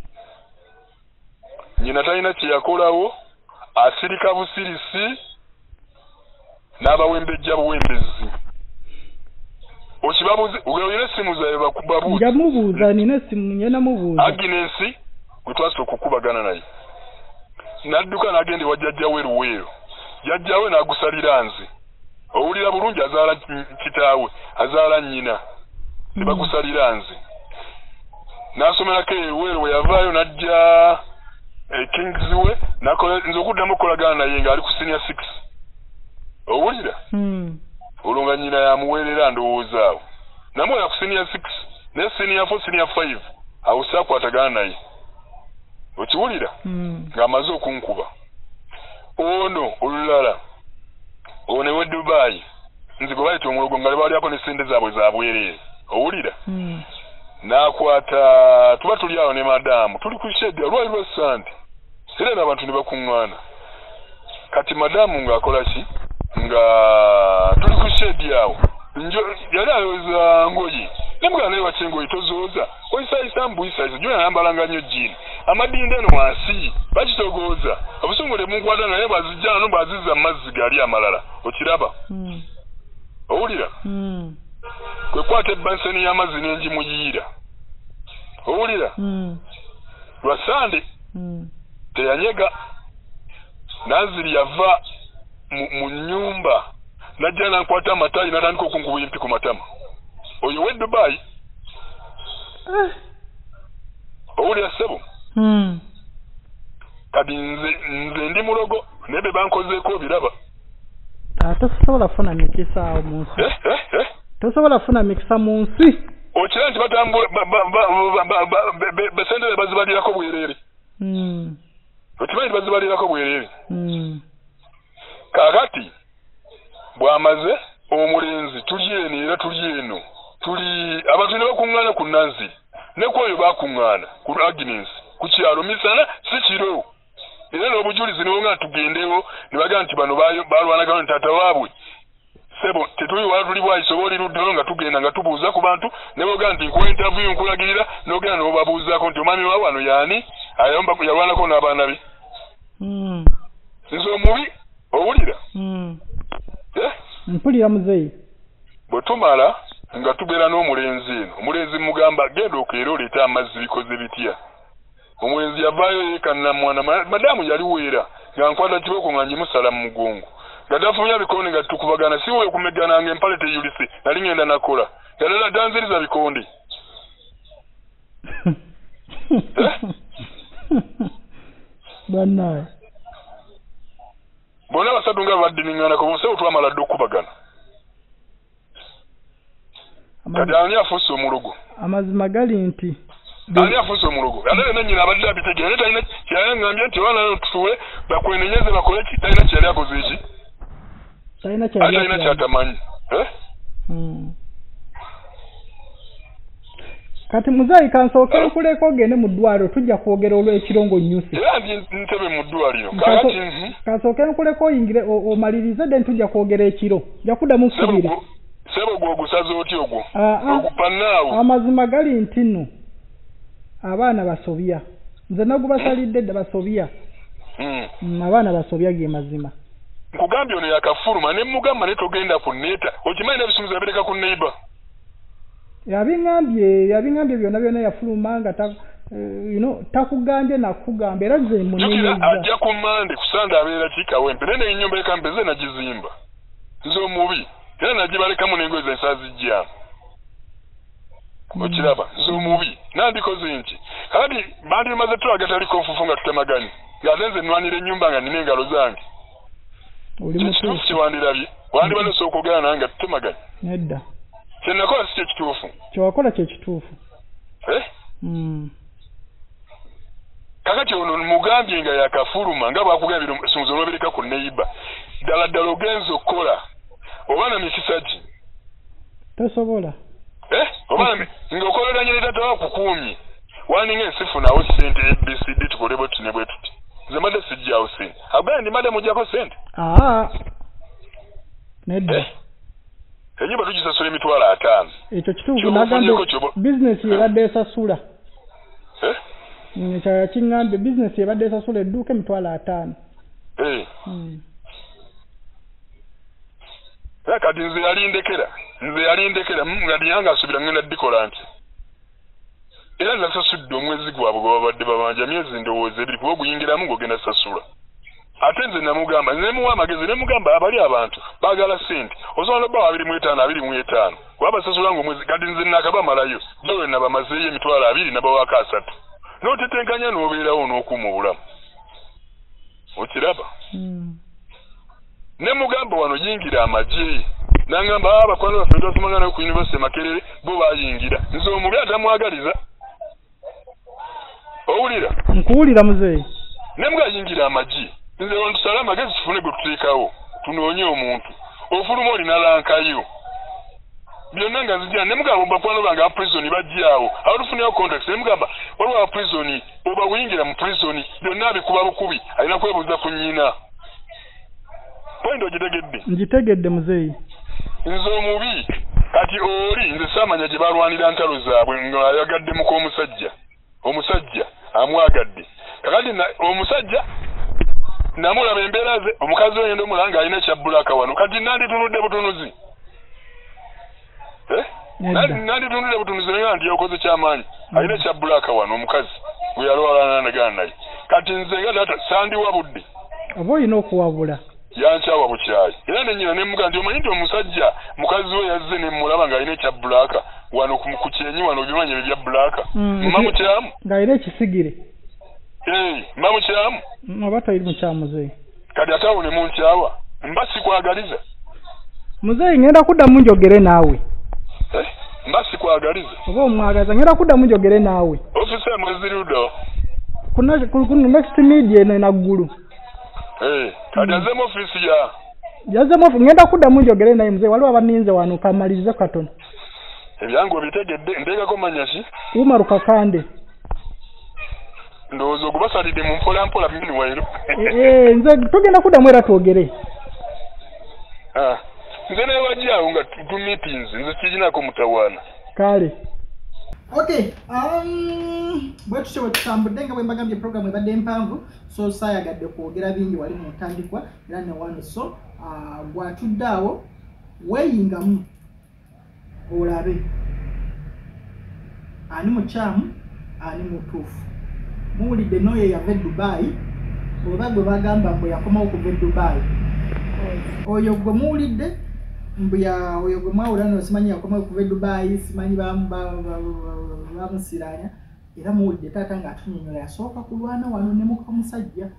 nyina talina kye yakolawo asirika busirisi n'abawembejja buwembezi okibabuzi ogera essimu zaabwe bakubabuuza njamubuuza nina essimu nyena mubuuza Aginensi gwe twasooka okukubagana naye n'adduka n'agenda ewajjajjawe Luweero jjajjawe n'agusalira nze owulira bulungi azaala kitaawe azaala nnyina ne bagusalira nze n'asomerako Luweero we yavaayo n'ajja Kingsway nze okuddamu okukolagana naye ng'ali ku senior 6 owulira olwo nga nnyina yamuweerera ndowooza awo namwoya ku senior 6 ne senior 4 senior 5 awusakwatagana naye okiwulira ng'amaze okunkuba ono olulala ono we Dubai nzi gwe bayita omulogo nga balyako ne sente zaabwe zabwerere owulira n'akwata tuba tuli awo ne madamu tuli ku shedi olwali lwa sande era n'abantu ne bakuŋŋaana kati madamu ng'akola ki nga tuli ku shedi awo yali ayoza ngoyi nemugana naye wacengoyi tozooza oyisaayisa mbuyisaayisa jona yayambalanga nnyo jini amadinda eno wansi bakitogooza obusongole munkwata naye bwazijjana bwazizza mu mazzi gali amalala okiraba owulira kwekwata ebanseni y'amazzi n'engimuyiira owulira lwa sande teyanyega Naziri yava mu nyumba najja nankwata amatayi natandika okunkuba empi ku matama oyo we Dubai owulira ssebo kati nze ndi mulogo naye be bankozeeko biraba tosobola kufuna mikisa awo mu nsi tosobola kufuna mikisa mu nsi okira nti batambula besente bazibalirako bwereere okimanyi bazibalirako bwereere kakati bwamaze omulenzi tuli eno era tuli eno tuli abantu ne bakuŋŋaana ku Nanzi ne kwoyo bakuŋŋaana ku Agnes ku kyalo misana si kiro era n'obujulizi ne nga tugendewo ne bagamba nti bano balwanagana taata waabwe sebo tetuli wala tuli bwayisobola luddo nga tugenda nga tubuuza ku bantu ne boga nti nkuwa interview nkulagirira n'ogenda n'obabuuzaako nti omwami wa wano yaani ayomba yalwanako n'abaana be nze omubi owulira mpulira muzeyi bwe tumala nga tubeera n'omulenzi eno omulenzi mugamba genda okeera oleeta amazzi bikoze bitya omulenzi yavaayo yeekanna mwana madamu yali weera nga nkwata kiboko nga njimusala mu mugongo nga tafunye bikonde nga tukubagana si wewe kumegana nga empale teyulise nali ngenda nakola yalala danziriza bikonde banaye bona basatu nga baddiningana ko bose otwamala dde okubagana kati ani afuuse omulugo amazima gali nti ani afuuse omulugo alale nanyina abadde abitegera talina kyayangambye nti wana tutuwe bakwenenyeze bakole ki talina kyali akoze eki talina kyatamanyi kati muzayi kansooke nkuleka ogende mu ddwaliro tujja kwogera olw'ekirongo nyusi era ntebe mu ddwaliro kansooke nkuleka oyingire omalirize dde ntujja kwogera ekiro nja kuddamu nkubire sebo gwogusaze oti ogwo ogupannaawo amazima gali nti nno abaana basobya nze nagubasalidde dda basobya abaana basobya ge mazima nkugambye ono yakafuluma ne mugamba ne togenda kunneeta okimanyi n'ebisumuzo yabireka ku neiba yabiŋambye byonna yafuluma nga takugambye nakugamba era nze muneneza ajja ku mande kusanda abeera kikawempe naye n'ennyumba ekampe ze nagizimba nze omubi era nagibalekamu n'engoye ze nsazijja okiraba nze omubi nandikoze nti kati bandi bimaze tulaga taliko nfufu nga tutemaganye ng'ate nze nnwanira ennyumba nga nina engalo zange ekituufu kiwandirabye wandiba nosooka ogana nange nga tutemaganye nedda kyenakola si kyekituufu kyewakola kyekituufu kakati ono mugambye nga yakafuluma nga bwakugambira esumuzo lwabireka ku neiba ddala ddala ogenza okukola oba na mikisa gi tosobola oba ng'okoleranye ne taata wakukuumye waninga ensifunawo sente abcd tukole bwe tuti ne bwe tuti nze mbadde sijjawo sente agambye ndi mbadde mujjako sente nedda enyumba tugisasula $5,000 ekyo kituufu nagambe bizinesi yebadde esasula kyaya kiŋŋambye bizinesi yebadde esasula edduuka $5,000 kati nze yalindekera nga niyanga asubira ngenda dikola nti era nasasudde omwezi gwabwe gwe babadde babanja myezi ndowooza 2 kuba oguyingiramu ng'ogenda sasula ate nze namugamba nemuwa amagezi nemugamba abali abantu baagala sente osobola obba 25 kuba basasula ng'omwezi kati nze nakabamalayo dowe nabamazeeyo $20,000 nabawaka 3 n'otetenkanya n'obeerawo n'okuuma obulamu okiraba nemugamba wano yingira amagye nangamba abakwano baffe twasomanga ku University Makerere bo bayingira nze omubi atamwagaliza owulira nkuwulira muzeeyi nemugayingira amagi nze wantusala amagezi tufune gwe tuteekawo tunoonye omuntu ofuluma olina lankayo byonna nga nzijana nemugamba bakwano bange aba prison bajjaawo awo tufuneyo contract nemugamba waliwo aba prison oba wuyingira mu prison byonna abikuba bukubi alina kwebuuza ku nnyina point ogitegedde ngitegedde muzeeyi nze omubi kati oli nze saamanya gye balwanira ntalo zaabwe ng'ayagaddemu omusajja amwagadde kakati omusajja namulaba embeera ze omukazi oyo ndomulanga alina ekyabbulaka wano kati nanditunudde butunuzi nanditunudde butunuzi naye ndyokoze kyamaanyi alina ekyabbulaka wano omukazi gwe yalwalanagana naye kati nze nga taata sandiwabudde oba olina okuwabula yankyawa bukyayi era nenyina nemuga nti omanyi nti omusajja mukazi we yazze nemulaba ng'alina ekyabbulaka wano ku kyenyi wano obimanya ebyo bya bbulaka mma mukyamu ng'alina ekisigire mba mukyamu oba tayiri mukyamu muzeeyi kati ate awo ne munkyawa mba sikwagaliza muzeeyi ngenda kuddamu njogere naawe mba sikwagaliza oba omwagaza ngenda kuddamu njogere naawe ofisa mwezirudo ku next media eno enaggulu kati yazemu ofisi yazemu ngenda kuddamu njogere naye muzeeyi waliwo abaninze wano kamalirize katono ebyange obitegedde nteekako manya ki Umaru Kakande ndowooza ogubasalidde mu mpolampola bini wairo nze tugenda kuddamu era twogere nze naye wajjaawo nga tu meetings nze kiginako mutawaana kale okay bwe tutyo bwe tutambudde nga bwe mbagambye program ebadde empanvu so saayagadde kwogera bingi wali mu ntandikwa era ne wano so bw'atudde awo weeyingamu olabe ani mukyamu ani mutuufu muwulidde n'oyo yava e Dubai oba gwe bagamba mbu yakomawo okuva e Dubai oyo gwe muwulidde oyo gwe mwawula no simanyi yakomawo okuva e Dubai simanyi bamusiranya era muwulidde taata ng'atunyonyola yasooka kulwana wano ne muka omusajja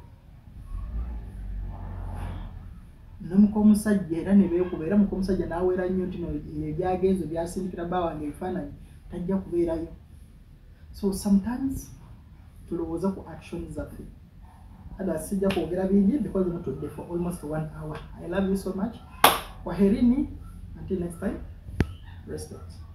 era ne beekuba era muka omusajja n'aweera nnyo nti ebyagenze byasindikira bba wange ebifaananyi tajja kubeerayo so sometimes tulowooza ku action zaffe ada sijja kwogera bingi because mutudde for almost 1 hour. I love you so much. Kwaherini until next time. Respect.